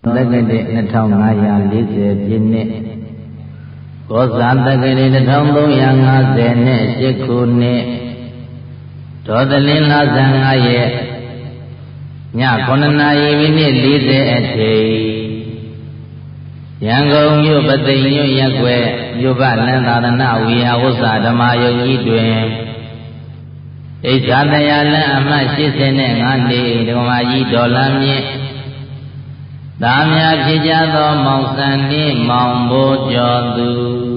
တက္ကတိ2540ပြည့်နှစ်ကောဇာတက္ကတိ1358ခုနှစ်ဒေါသလင်းလဇန်5ရက်ည9နာရီမိနစ်40အချိန်ရန်ကုန်မြို့ပသိမ်မြို့ရက်ွယ်မြို့ပလန်းသာသနာဝိဟာဝုဇာဓမ္မယုံကြီးတွင်ဣဇာတရာလန်းအမှတ်85နှစ်ဓမ္မကြီးဒေါ်လာမြင့်သားများဖြစ်ကြသောမောင်စံနှင့်မောင်ဘိုးကျော်သူ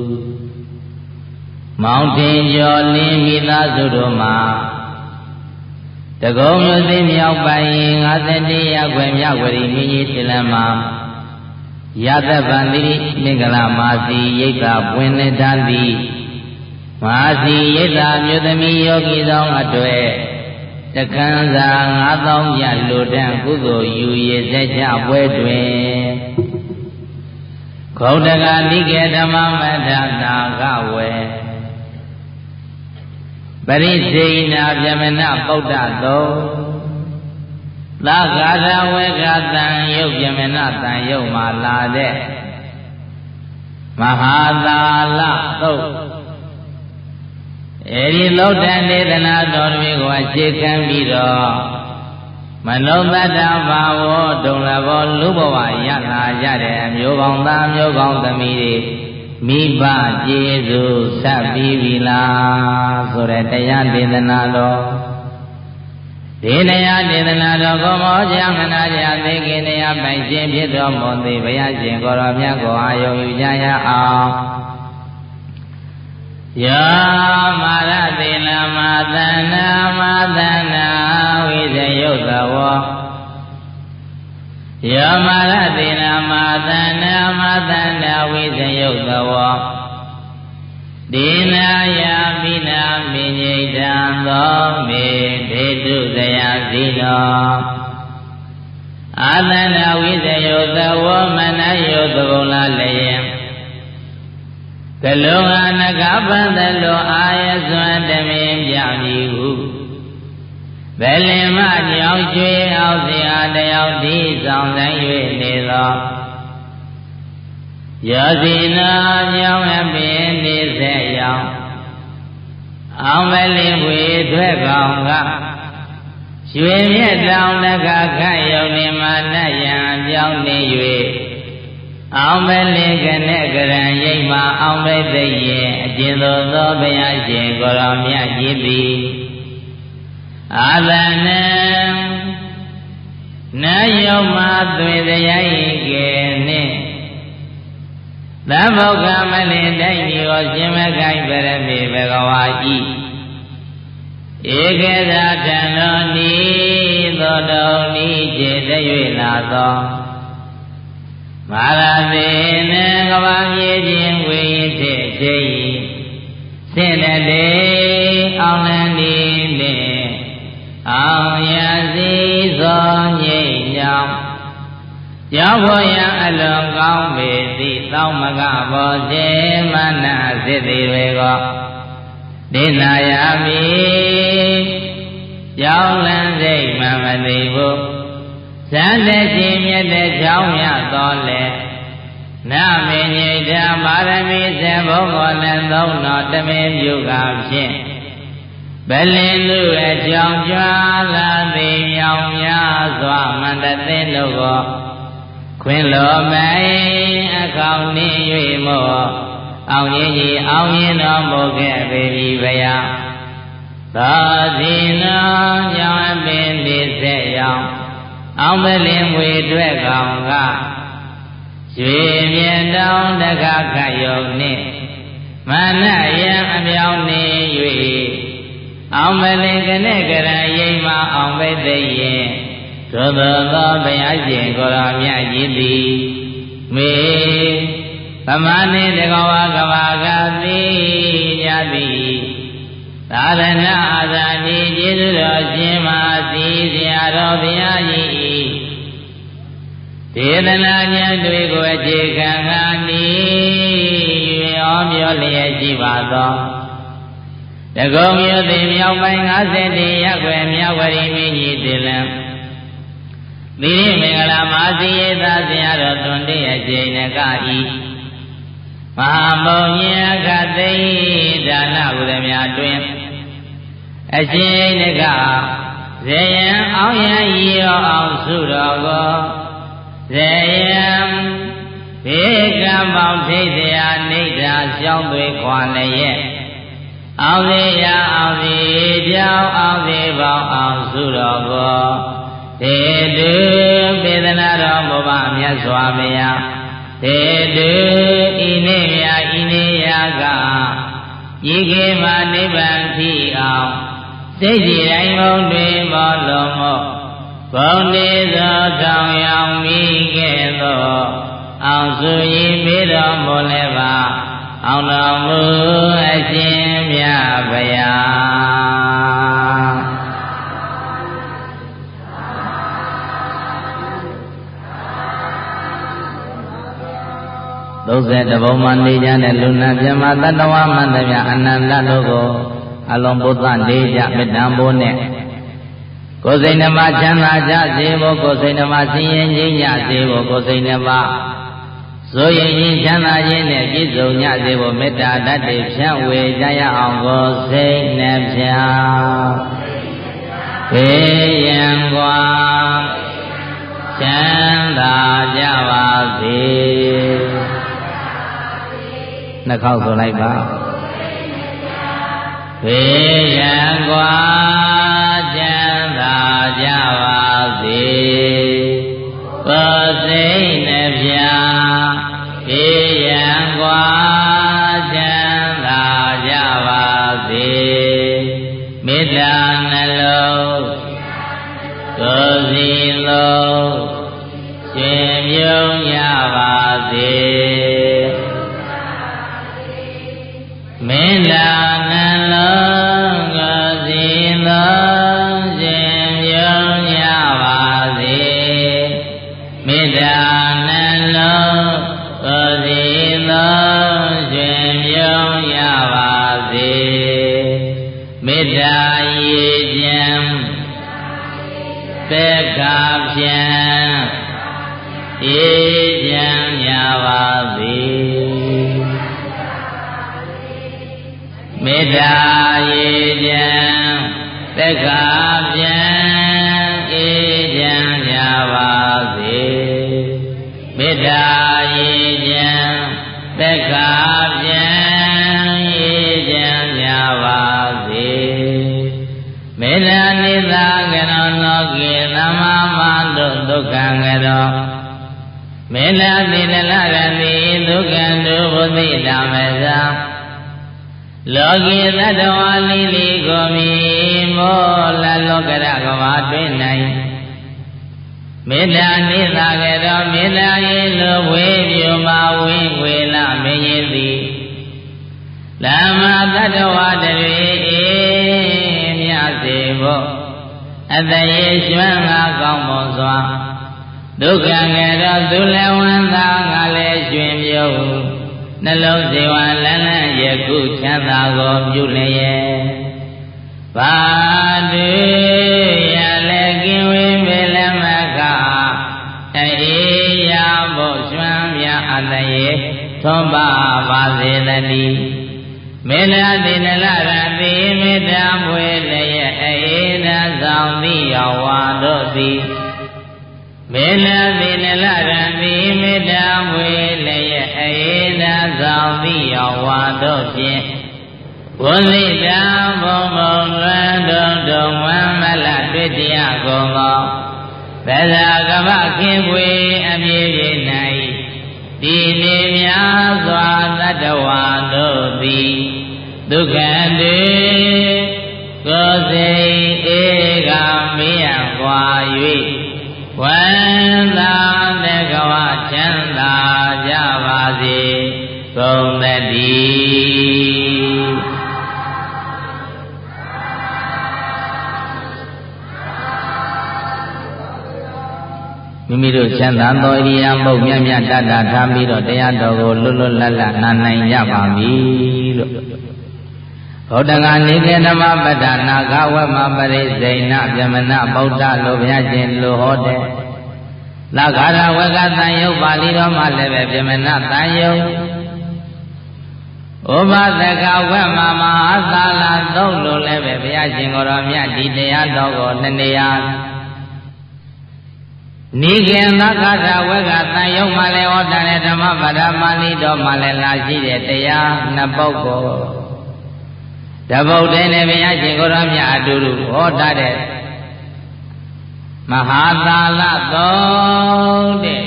မောင်ထင်ကျော်လင်းမိသားစုတို့မှာတကုံမြို့သိမြောက်ပိုင်း51ရပ်ွယ်မြဝတီမြကြီးတိလမ်းမှာရသဗ္ဗန္တိမင်္ဂလာမာစီရိတ်သာပွင့်လက်တန်းသည်မာစီရိတ်သာမြို့သမီးယောဂီဆောင်အတွေ့တခန်းစာ9000ကျပ်လူတန်းကုသိုလ်ယူရစက်ချပွဲတွင်ခေါတကနိကေဓမ္မမထနာကဝေပရိစေနာဗျမနပုဒ္ဒသောသာဂါရဝေကတံယုတ်ဗျမနတံယုတ်မှာလာတဲ့မဟာသာလသုတ်အဲဒီသုတ်တန်ဒေသနာတော်တွေကိုအခြေခံပြီးတော့မနောတတ္တဘာဝဒုံလဘောလူဘဝရလာရတဲ့မျိုးကောင်းသားမျိုးကောင်းသမီးတွေမိဘကျေးဇူးဆက်ပြီးပြီလားဆိုတဲ့တရားဒေသနာတော်ဒီတရားဒေသနာတော်ကိုမောကြမနာကြသိခင်တရားပိုင်ခြင်းဖြစ်တော်မူသည်ဘုရားရှင်ကိုရောမြတ်ကိုအာယုံယူကြရအောင်ယောမာရတိလမသနာမသနာဝိဇယုတ်သဝယောမာရတိလမသနာမသနာဝိဇယုတ်သဝဒီနာယမိနာမိညိတံသောမေဒေတုဇယစီနောအာသနာဝိဇယုတ်သဝမနယုတ်သဘုံလာလျင်ကလုံဟာနဂပန္တလောအာယစွမ်းတမင်ပြမည်ဟုဘယ်လင်မကြောင့်ကျွေးအောင်စရာတယောက်ဒီဆောင်တိုင်း၍နေသောယောဇိနာကြောင့်အပင်နေစေရောက်အောင်မလင်ဝေထွက်ကောင်ကရွှေမြတ်တောင်တကခတ်ယုံနေမှာနတ်ရံပြောင်းနေ၍အောင်မလင်ကနဲ့ကရံရိပ်မှာအောင်မသိရင်အကျဉ်းသောဘုရားရှင်ကိုရောမြတ်ကြီးသည်အာသနံနယုံမှာသွေတရားဤကဲနှင့်သဗ္ဗောကမလင်တိုက်မျိုးရှင်မကိုင်ပရမေဘဂဝါဤဧကေသာတံတော်ဤသောတော်ဤခြေတ၍လာသောမာရသေနံကဘာမြေခြင်းဝိသေသေစေတတေအောင်လန်းဤနှင့်အောင်ရစီသောငြိမ့်ညောင်းကြောင့်ဘောရအလွန်ကောင်းပေသည်တောင်းမကဘောစေမနာစစ်သည်တွေကိုဒိနာယမိကြောင်းလန်းစိတ်မှမသိဘူးဇန်တဲ့ခြင်းမြတ်တဲ့ကြောင်းရတော်လေနာမေညိတပါရမီစေဘုံဘောနဲ့သုံးတော်တမင်ပြုကဖြင့်ဘလင်လူအကြောင်းကြွားလာသည်မြောင်များစွာမန္တသိတို့ကိုခွင်လိုမိုင်အကောင်းနေ၍မောအောင်ရင်ကြီးအောင်ရင်တော်မူခဲ့ပေပြီဗျာသောစီနောကြောင့်အပင်ဒီဆက်ရောက်အောင်မလင်ဝေတွေ့ကောင်ကရွှေမြတ်တောင်တကခတ်ယုံနှင့်မနယံအမြောင်းနေ၍အောင်မလင်ကနဲ့ကရံရိပ်မှာအောင်ပဲသိရင်သို့သောဘုရားရှင်ကိုရောမြတ်ကြီးသည်မေဗမာနေတကဝါကဘာကတိညတိသာသနာအာဇာတိကျေးဇူးတော်ရှင်မစီဆရာတော်ဘုရားကြီးဒေသနာဉာဏ်တွေကိုအခြေခံကာနီ၍ဟောပြောလျက်ရှိပါသောတကုံမြို့သိမြောက်ပိုင်း50ရပ်ွယ်မြဝတီမြကြီးတိလံသီရိမင်္ဂလာမဟာစီယေသာဆရာတော်တွင်တည်းအကျိန်ကဤမဟာမုံညင်အခသိဒါနဥဒမြတွင်အရှင်တကဇေယံအောင်ရန်ဤရောအောင်စုတော်ကိုဇေယံဘေကံပေါင်းထိတ်တရားနေသာရှောင်းသွေခွာလည်းရဲ့အောင်သေးရအောင်သေးကြောင်းအောင်သေးပေါင်းအောင်စုတော်ကိုတေတုပေဒနာတော်ဘုရားမြတ်စွာဘုရားတေတုဤနေမြဤနေရာကဤခေမှာနိဗ္ဗာန်ထိအောင်စိတ်ကြည်တိုင်းဘုံတွင်မောလုံးမောဘုံနေသောထောင်ရောင်မိခဲ့သောအောင်စုရင်မေတော်မူလည်းပါအောင်တော်မူအရှင်မြတ်ဗျာ30 ဘုံမှာနေကြတဲ့လူနာပြမတတ္တဝမန္တမြအနန္တတို့ကိုအလုံးဘုဒ္ဓနေကြမေတ္တာပိုးနဲ့ကိုယ်စိတ်နှမချမ်းသာကြစေဖို့ကိုယ်စိတ်နှမဆင်းရဲခြင်းကြစေဖို့ကိုယ်စိတ်နှမဆိုရင်ချမ်းသာခြင်းနဲ့ပြည့်စုံကြစေဖို့မေတ္တာဓာတ်တွေဖြန့်ဝေကြရအောင်ကိုယ်စိတ်နှပြဘေးရန်ကွာချမ်းသာကြပါစေနှစ်ခေါက်ဆိုလိုက်ပါဘေးရန်ကွာချမ်းသာကြပါစေကိုယ်စိတ်နှပြဘေးရန်ကွာချမ်းသာကြပါစေမေတ္တာနှလုံးကိုယ်စီလုံးရှင်မြုံကြပါစေမေတ္တာနှလုံးကိုယ်စီလုံးရှင်မြုံကြပါစေမေတ္တာနှလုံးကိုယ်စီလုံးရှင်မြုံကြပါစေမေတ္တာရေချမ်းသက်ခါဖြံအေးချမ်းကြပါစေမေတ္တာရေချမ်းသက်ခါဖြံအေးချမ်းကြပါစေမေတ္တာရေချမ်းသက်ခါဖြံအေးချမ်းကြပါစေမေတ္တာနိသကရောလောကေသမ္မာမတုဒုက္ခံကရောမေတ္တာတိတလရတိဒုက္ခံတုဘုသိတမေသလောကေသတ္တဝါလိလိကိုမိမောလလောကရကဘာတွင်၌မေတ္တာနိသကရောမေတ္တာရေလိုဝေပြူမဝိဝေလမင်းရည်သည်ဓမ္မသတ္တဝါတွေမြတ်စေဖို့အတရေရွှမ်းငါကောင်းမွန်စွာဒုက္ခငယ်တော့သူလည်းဝမ်းသာငါလည်းရွှင်မြုပ်နှလုံးစေဝလန်းလန်းယခုချမ်းသာကိုပြုလျက်ဘာတွေရလည်းကင်းဝေးမေလမကအေးရဖို့ရွှမ်းမြအတရေထွန်းပါပါစေတည်းမေတ္တာတိနလရတိမေတ္တာမွေလျက်အေးသာဆောင်သည်ယောဝါတို့သည်မေတ္တာတိနလရတိမေတ္တာမွေလျက်အေးသာဆောင်သည်ယောဝါတို့ဖြင့်ဝိသီတံဘုံဘုံလွန်ဒုံဝမ်းမလတွေ့တရားကုန်သောသဇာကမခင်ပွေအမြဲပြည့်၌ဒီနေများစွာတတ္တဝါတို့သည်ဒုက္ခတေကိုယ်စိတ်ဧကမေယကွာ၍ဝန္တာတကဝချမ်းသာကြပါစေကုန်သတည်းမိမိတို့ချမ်းသာသောဣရိယာပုတ်မြတ်မြတ်တတ်တာထားပြီးတော့တရားတော်ကိုလွတ်လွတ်လပ်လပ်နာနိုင်ကြပါပြီလို့ဘုဒ္ဓဂာနိကေဓမ္မပတ္တနာဂဝမပရိစိဏဗြဟ္မဏဗုဒ္ဓလိုဘုရားရှင်လိုဟောတဲ့ La gara wega tanyo pali ro ma lebe Vyamana tanyo Ubadaka wema mahasala Tholo lebe Vyashin Goro Mya Diteya Dogo Neneya Nigen Lakata wega tanyo male Otane Dhamma Pada Mali Do male Lashi de Teya Napogo Dabau Dene Vyashin Goro Mya Aduru Otade Mahadala Thode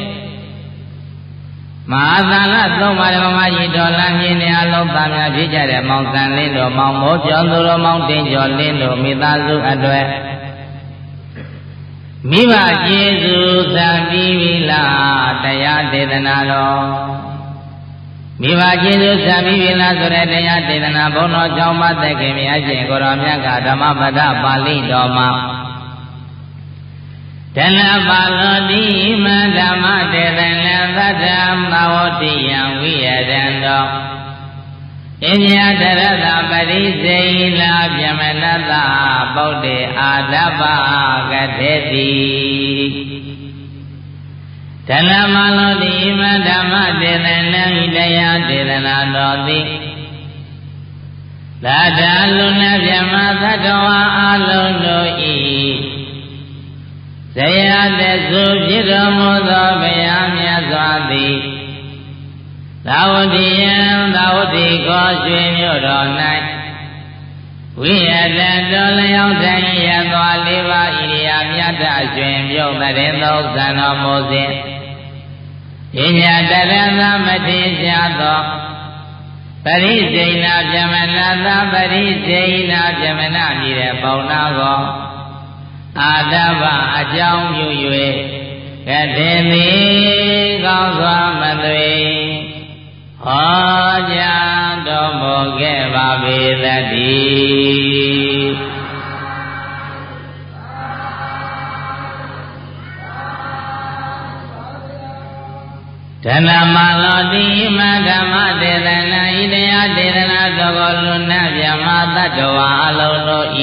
Mahadala Thomare Mamaji Dolan Yine Alota Mya Vijare Mountain Lindo Mount Mojo Duro Mountain Jolindo Midazu Adwe Miva Jesu Zambi Vila Taya Dedanalo Miva Jesu Zambi Vila Sure Taya Dedana Bono Jomba Tekemi Ajin Goramyaka Dhamma Pada Pali Doma Tena Balodi Madama Dedana Vadam Bhavoti Yang Viyadando Inya Darada Pariseila Vyamanata Bodhi Adaba Gadeti Tena Balodi Madama Dedana Hidaya Dedana Dodi Dada Luna Vyamata Doa Alundoi Sayate Subjito Mudo Vyamya Swati Dawadiyan Dawadi Goswe Myodo Nai Viyatan Dolayang Tanyan Dwaliva Iriya Myata Shwen Myoktarin Doksano Mosin Inya Darana Mati Syato Pariseina Vyamanata Pariseina Vyamana Mire Paunago Adava Ajam Yue Kadeni Gauswa Madwe Hoja Domo Geva Vedati Dana Malodi Madama Dedana Idea Dedana Dogoluna Vyamata Doa Alono I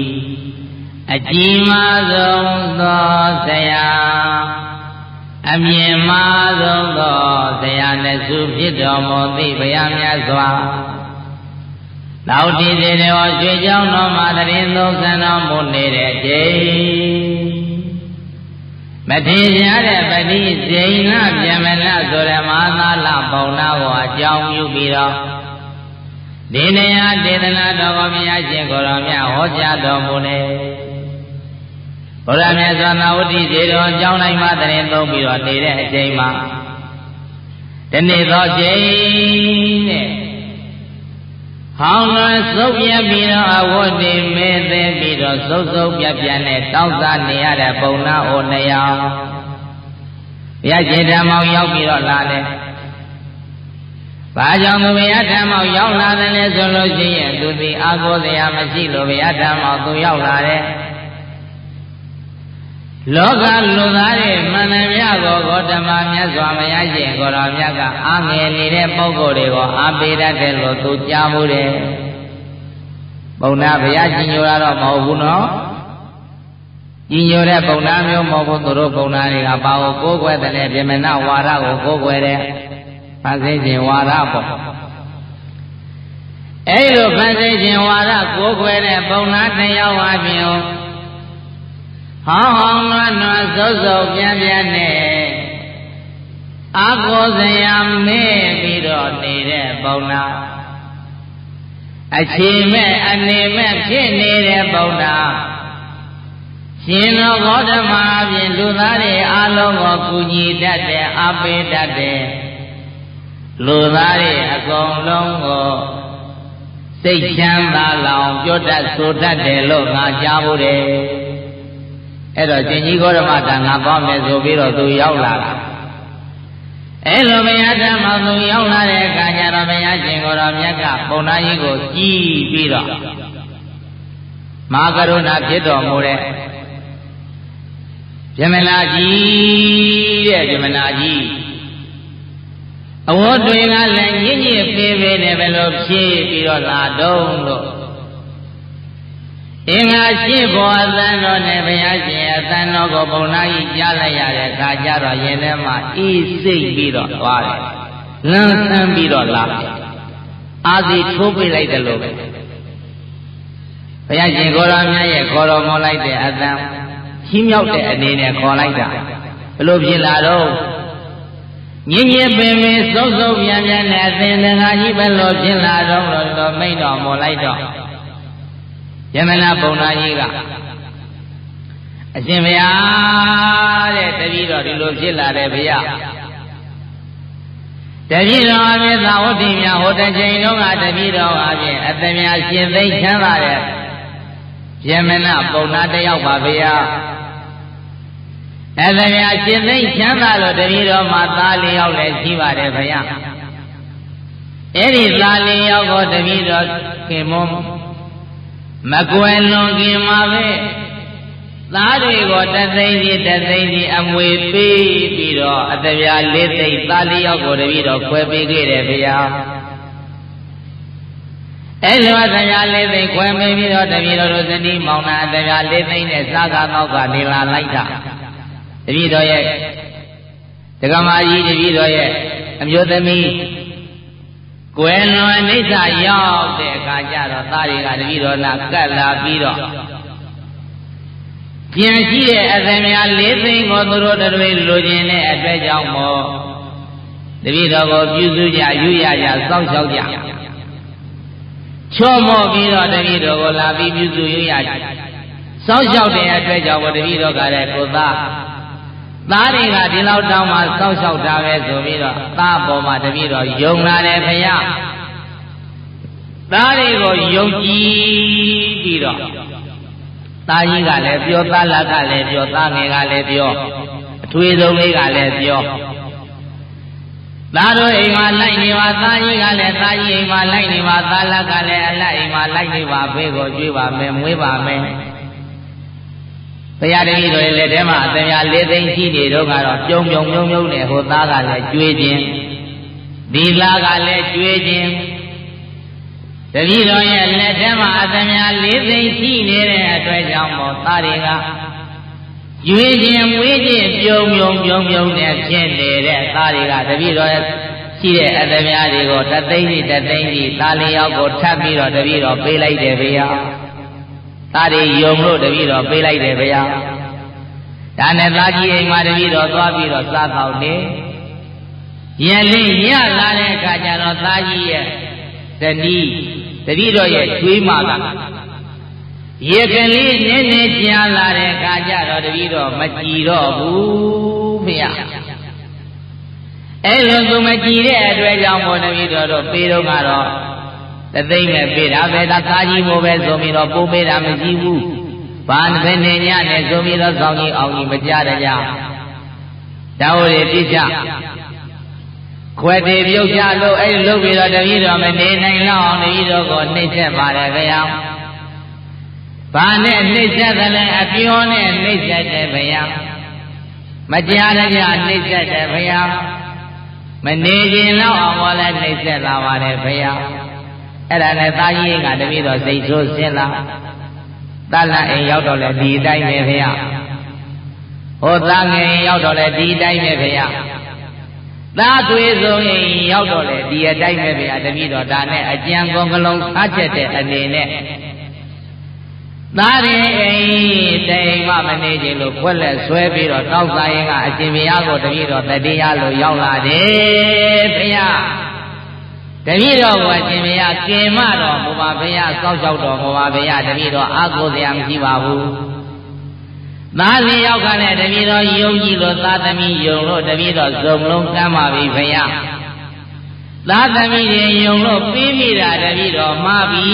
Ajima Zondo Saya Amyema Zondo Saya Nesu Pito Moti Vyamya Swa Lauti Dede Oswe Jao No Madarin Doksano Munire Jai Mati Jare Pati Jaina Vyamana Sura Madala Pauna Wa Jao Yubiro Dineya Dedana Dogomya Jingoramya Hoja Domune Buddha Swami Uti Zero Jaunai Madarin Dobiro Nire Jaima Dene Jane Hong Sophia Biro Awodi Mede Biro Sophia Piane Tausa Niara Bona Onaya Yajida Mau Yobiro Lade Bajang Vietnam Yolade Zology to the Agodia Masilo Vietnam to Yolade Loga Ludare Manamiago Gotamania Swamayaji Goramiaga Angeli Pogorego Abida Delo to Jamure Bona Viaji Yura Moguno Ignore Bonamio Mogotoro Bonari about Gogwe the Jemena Wara or Gogwe Passage Warapo Elo Passage Wara Gogwe Bonate Yawabio Hong no Zozo Piane Agozayam me Biro Nere Bona Achime Anime Pinere Bona Sino Godama Ludare Alogo Kuji Date Abe Date Ludare Agong Longo Seichanda Long Jota Sudate Loga Jabure Edo Jinji Godamata Nagome Zubiro to Yaula Elomeyata Mazu Yaula Kanyara Meyajingora Miaka Bonayigo G Biro Magaruna Pito Mure Jemanaji Jemanaji Award doing a language, pay develop shape, or la dondo. အင်္ဂါရှိဘောအသံတော်နဲ့ဘုရားရှင်အသံတော်ကိုဘုံနာကြီးကြားလိုက်ရတဲ့အခါကျတော့ရင်ထဲမှာအေးစိတ်ပြီးတော့သွားတယ်လန်းဆန်းပြီးတော့လာတယ်အာစီထိုးပြလိုက်တယ်လို့ပဲဘုရားရှင်ကိုရောမြတ်ရဲ့ခေါ်တော်မောလိုက်တဲ့အသံချီးမြှောက်တဲ့အနေနဲ့ခေါ်လိုက်တာဘယ်လိုဖြစ်လာတော့ညင်ညင်ပင်ပင်စုပ်စုပ်ပြန်ပြန်နဲ့အသင်တန်ခါကြီးဘယ်လိုဖြစ်လာတော့လို့မိန့်တော်မောလိုက်တော့ယမနာဘုံနာကြီးကအရှင်ဘုရားတဲ့တပည့်တော်ဒီလိုဖြစ်လာတယ်ဘုရားတပည့်တော်အမြဲသာဝတ္တိမြဟိုတစ်ချိန်လုံးကတပည့်တော်အပြင်အသမြရှင်သိချမ်းသာတဲ့ယမနာဘုံနာတယောက်ပါဘုရားအသမြရှင်သိချမ်းသာလို့တပည့်တော်မှာသားလေးယောက်လည်းရှိပါတယ်ဘုရားအဲ့ဒီသားလေးယောက်ကိုတပည့်တော်ခင်မုန်းမကွယ်လွန်ခင်မှာပဲသားတွေကိုတသိန်းကြီးအမွေပေးပြီးတော့အတပြား၄သိန်းသားလေးယောက်ကိုတပည့်တော်ခွဲပေးခဲ့တယ်ဗျာအဲ့လိုအတပြား၄သိန်းခွဲပေးပြီးတော့တပည့်တော်တို့ဇနီးမောင်နှံအတပြား၄သိန်းနဲ့စားကားတော့ကနေလာလိုက်တာတပည့်တော်ရဲ့ဒကမာကြီးတပည့်တော်ရဲ့အမျိုးသမီးကွယ်လွန်အိဋ္ဌရောက်တဲ့အခါကျတော့သားတွေကတပည့်တော်နာကတ်လာပြီးတော့ကျန်ရှိတဲ့အသမြ၄သိန်းကိုသူတို့တွေလိုချင်တဲ့အတွက်ကြောင့်မို့တပည့်တော်ကိုပြုစုကြယူရကြစောင့်ရှောက်ကြချော့မော့ပြီးတော့တပည့်တော်ကိုလာပြီးပြုစုယူရကြစောင့်ရှောက်တဲ့အတွက်ကြောင့်တပည့်တော်ကလည်းကိုသားတွေကဒီလောက်တောင်းမှစောင့်ရှောက်တာပဲဆိုပြီးတော့သားပေါ်မှာတပည့်တော်ယုံလာတယ်ဗျာသားတွေကိုယုံကြည်ပြီးတော့သားကြီးကလည်းပြောသားလကလည်းပြောသားငယ်ကလည်းပြောအထွေဆုံးလေးကလည်းပြောသားတို့အိမ်မှာလိုက်နေပါသားကြီးကလည်းသားကြီးအိမ်မှာလိုက်နေပါသားလကလည်းအလတ်အိမ်မှာလိုက်နေပါဖေးကိုကျွေးပါမယ်မွေးပါမယ်ဘုရားတပည့်တော်ရဲ့လက်ထဲမှာအသမြ၄သိန်းရှိနေတော့ကတော့ပြုံးနဲ့ဟိုသားကလည်းကျွေးခြင်းဒီလားကလည်းကျွေးခြင်းတပည့်တော်ရဲ့လက်ထဲမှာအသမြ၄သိန်းရှိနေတဲ့အတွက်ကြောင့်မို့သားတွေကကျွေးခြင်းမွေးခြင်းပြုံးနဲ့ဖြစ်နေတဲ့သားတွေကတပည့်တော်ရဲ့ရှိတဲ့အသမြတွေကိုတသိန်းစီသားလေးယောက်ကိုထပ်ပြီးတော့တပည့်တော်ပေးလိုက်တယ်ဗျာသားတွေယုံလို့တပည့်တော်ပေးလိုက်တယ်ဗျာဒါနဲ့သားကြီးအိမ်မှာတပည့်တော်သွားပြီးတော့စားတော့တယ်ရင်လေးညလာတဲ့အခါကျတော့သားကြီးရဲ့ဇနီးတပည့်တော်ရဲ့ချွေးမကရေကလေးနည်းနည်းကြာလာတဲ့အခါကျတော့တပည့်တော်မကြည်တော့ဘူးဗျာအဲ့လိုသူမကြည်တဲ့အတွက်ကြောင့်ဘုန်းတပည့်တော်တို့ပေးတော့ကတော့တသိမ့်မဲ့ပေးတာပဲသားကြီးမို့ပဲဆိုပြီးတော့ပို့ပေးတာမရှိဘူးဘာနဲ့နေညနဲ့ဆိုပြီးတော့ဆောင်းကြီးအောင်ကြီးမကြတဲ့ကြဒါဟိုတွေပြစ်ချခွဲတွေပြုတ်ကြလို့အဲ့လိုလုပ်ပြီးတော့တပည့်တော်မနေနိုင်တော့အောင်တပည့်တော်ကိုနှိမ့်ဆက်ပါတယ်ဗျာဘာနဲ့နှိမ့်ဆက်တယ်လဲအပြောနဲ့နှိမ့်ဆက်တယ်ဗျာမကြားတဲ့ကြနှိမ့်ဆက်တယ်ဗျာမနေခြင်းတော့အောင်ဘောလဲနှိမ့်ဆက်လာပါတယ်ဗျာအဲ့ဒါနဲ့သားကြီးကတပည့်တော်စိတ်ဆိုးဆင်းလာတလအိမ်ရောက်တော့လဲဒီအတိုင်းပဲဖေရဟောသားငယ်ရောက်တော့လဲဒီအတိုင်းပဲဖေရသားသွေးဆုံးအိမ်ရောက်တော့လဲဒီအတိုင်းပဲဖေရတပည့်တော်ဒါနဲ့အကြံကုန်ကလုံးခါချက်တဲ့အနေနဲ့သားရင်အိမ်တိမ်မှမနေခြင်းလို့ခွက်လက်ဆွဲပြီးတော့တောက်သားရင်ကအရှင်ဘုရားကိုတပည့်တော်တတိယလို့ရောက်လာတယ်ဖေရတပည့်တော်ကအရှင်ဘုရားကင်မတော်ဘုရားဘုရားစောက်ရှောက်တော်ဘုရားဘုရားတပည့်တော်အားကိုးစရာမရှိပါဘူးသားလေးယောက်ကလည်းတပည့်တော်ယုံကြည်လို့သားသမီးယုံလို့တပည့်တော်စုံလုံးကမ်းပါပြီဘုရားသားသမီးတွေယုံလို့ပြီးမိတာတပည့်တော်မှားပြီ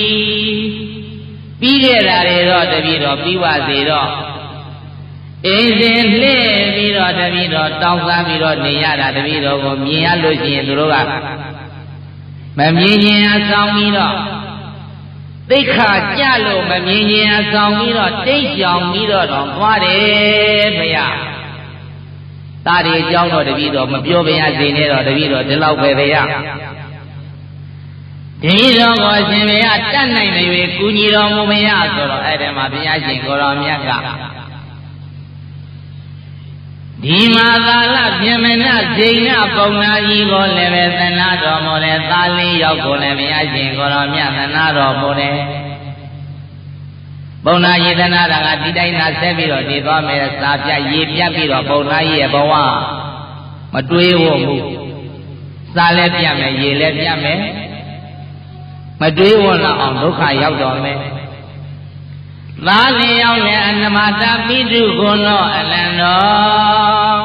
ပြီးခဲ့တာတွေတော့တပည့်တော်ပြီးပါစေတော့အိမ်စဉ်လှည့်ပြီးတော့တပည့်တော်တောင်းစားပြီးတော့နေရတာတပည့်တော်ကိုမြင်ရလို့ရှိရင်သူတို့ကမမြင်ခြင်းအဆောင်ပြီးတော့သိခါကြလို့မမြင်ခြင်းအဆောင်ပြီးတော့တိတ်ကြောင်ပြီးတော့သွားတယ်ဖေရသားတွေအကြောင်းတော့တပည့်တော်မပြောပါရစေနဲ့တော့တပည့်တော်ဒီလောက်ပဲဖေရဒီတော့ကိုရှင်မရတတ်နိုင်နေပြီကုညီတော်မူမရဆိုတော့အဲ့ဒီမှာဘုရားရှင်ကိုတော်မြတ်ကဒီမှာသာလပြမနာဇိဏပုံနာကြီးကိုလည်းပဲသနာတော်မူတယ်သားလေးယောက်ကိုလည်းဘုရားရှင်ကိုတော်မြတ်သနာတော်မူတယ်ပုံနာကြီးသနာတာကဒီတိုင်းသာဆက်ပြီးတော့နေသွားမယ်စာပြရေပြတ်ပြီးတော့ပုံနာကြီးရဲ့ဘဝမတွေးဖို့ဘူးစာလည်းပြတ်မယ်ရေလည်းပြတ်မယ်မတွေးဝန်းလောက်အောင်ဒုက္ခရောက်တော်မယ်သားလေးယောက်လည်းအနမတာပိတုခုနောအလံတော်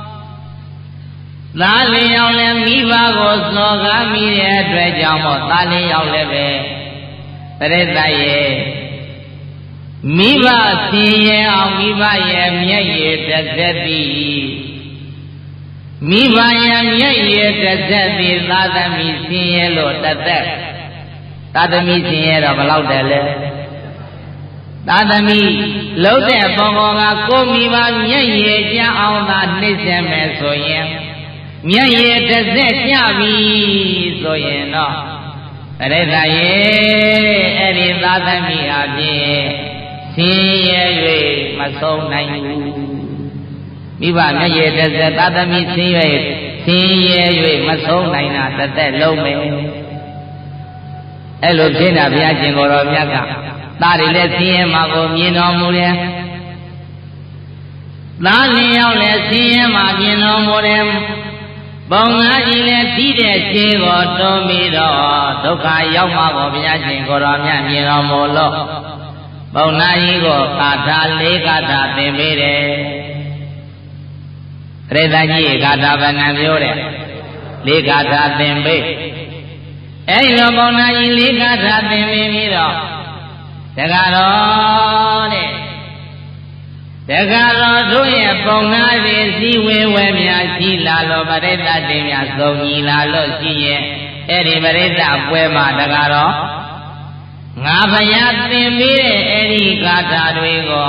သားလေးယောက်လည်းမိဘကိုစော်ကားမိတဲ့အတွက်ကြောင့်မို့သားလေးယောက်လည်းပဲပရိသတ်ရဲ့မိဘဆင်းရဲအောင်မိဘရဲ့မျက်ရည်တစ်သက်သည်မိဘရဲ့မျက်ရည်တစ်သက်သည်သာသမီဆင်းရဲလို့တစ်သက်သာသမီဆင်းရဲတော့ဘယ်လောက်တယ်လဲသာသမီလုံးတဲ့ပုံပေါ်ကကိုမိဘမျက်ရည်ကြအောင်သာနှိမ့်ဆက်မယ်ဆိုရင်မျက်ရည်တစ်သက်ကြပြီဆိုရင်တော့ပရိသတ်ရဲ့အဲ့ဒီသာသမီအပြင်ဆင်းရဲ၍မဆုံးနိုင်ဘူးမိဘမျက်ရည်တစ်သက်သာသမီဆင်းရဲ၍မဆုံးနိုင်တာတစ်သက်လုံးပဲအဲ့လိုဖြစ်တာဘုရားရှင်ကိုယ်တော်မြတ်ကသားတွေလည်းဆင်းရဲမှာကိုမြင်တော်မူတယ်သားလျောက်လည်းဆင်းရဲမှာမြင်တော်မူတယ်ပုံငါကြီးလည်းပြီးတဲ့ခြေကိုတွန်းပြီးတော့ဒုက္ခရောက်မှာကိုဘုရားရှင်ကိုယ်တော်မြတ်မြင်တော်မူလို့ပုံနာကြီးကိုကာထာ၄ကာထာသင်ပေးတယ်ပရိသတ်ကြီးကာထာဘဏ္ဍပြောတယ်၄ကာထာသင်ပေးအဲ့လိုပုံနာကြီး၄ကာထာသင်ပေးပြီးတော့တက္ကတော်တဲ့တက္ကတော်တို့ရဲ့ပုံနာတွေစည်းဝေးဝဲများရှိလာလို့ပရိသတ်တွေများစုံညီလာလို့ရှိရဲ့အဲ့ဒီပရိသတ်ပွဲမှာတက္ကတော်ငါဘုရားသင်ပေးတဲ့အဲ့ဒီကာထာတွေကို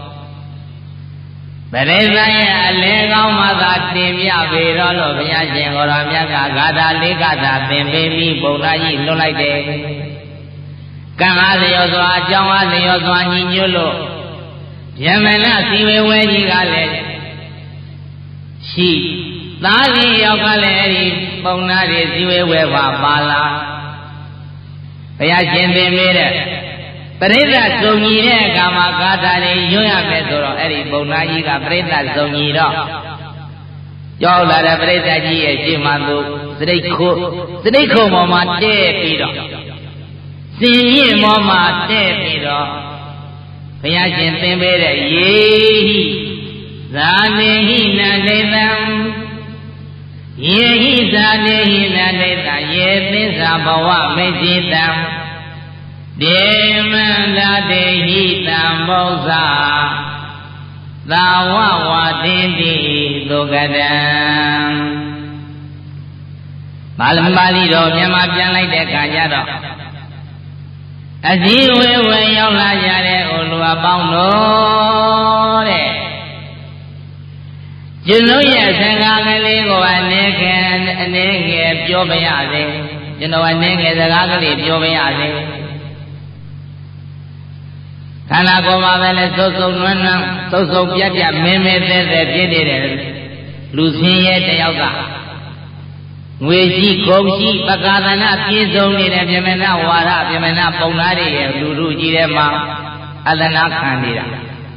ပရိသတ်ရဲ့အလဲကောင်းမှသာတင်ပြပေတော့လို့ဘုရားရှင်ကိုယ်တော်မြတ်ကဂါထာ၄ကာထာသင်ပေးပြီးပုံသားကြီးလွတ်လိုက်တယ်ကံအားလျော်စွာအကြောင်းအားလျော်စွာညီညွတ်လို့ယမနစီဝေဝဲကြီးကလည်းရှိသားလေးယောက်ကလည်းအဲ့ဒီပုံနာတွေစီဝေဝဲပါလာဘုရားရှင်သင်ပေးတဲ့ပရိသတ်စုံညီတဲ့အခါမှာဂါထာတွေရွတ်ရမယ်ဆိုတော့အဲ့ဒီပုံနာကြီးကပရိသတ်စုံညီတော့ကြောက်လာတဲ့ပရိသတ်ကြီးရဲ့ရှေ့မှာသူစတိတ်ခုံပေါ်မှာတဲ့ပြီးတော့စင်မြင့်ပေါ်မှာတဲ့ပြီးတော့ဘုရားရှင်သင်ပေးတဲ့ယေဟိဇာနေဟိနန္ဒေတံယေဟိဇာနေဟိနန္ဒေတံယေသစ္စာဘဝမေဇိတံဒေမန္တတေဟိတံမောဇာသာဝဝတင်တိသုကတံပါဠိတော်မြန်မာပြန်လိုက်တဲ့အခါကျတော့အစည်းဝေးဝေရောက်လာကြတဲ့ဩလူအပေါင်းတို့တဲ့ကျွန်တော်ရဲ့သံဃာကလေးကိုအနေငယ်ပြောပြရစေကျွန်တော်အနေငယ်စကားကလေးပြောပြရစေခန္ဓာကိုယ်မှာပဲလဲသုတ်သုတ်နွမ်းနွမ်းသုတ်သုတ်ပြတ်ပြတ်မင်းမဲသေးသေးဖြစ်နေတဲ့လူစင်းရဲ့တယောက်ကငွေရှိကုန်ရှိပကာသနာပြည့်စုံနေတဲ့ပြမနာဝါဒပြမနာပုံသားတွေရဲ့လူလူကြီးတဲ့မှာအသနာခံနေတာ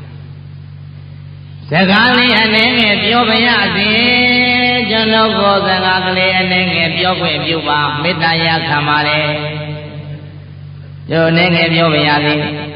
စကားလေးအနေနဲ့ပြောပါရစေကျွန်တော်ကိုစကားကလေးအနေနဲ့ပြောခွင့်ပြုပါမေတ္တာရခံပါတယ်တို့အနေနဲ့ပြောပါရစေ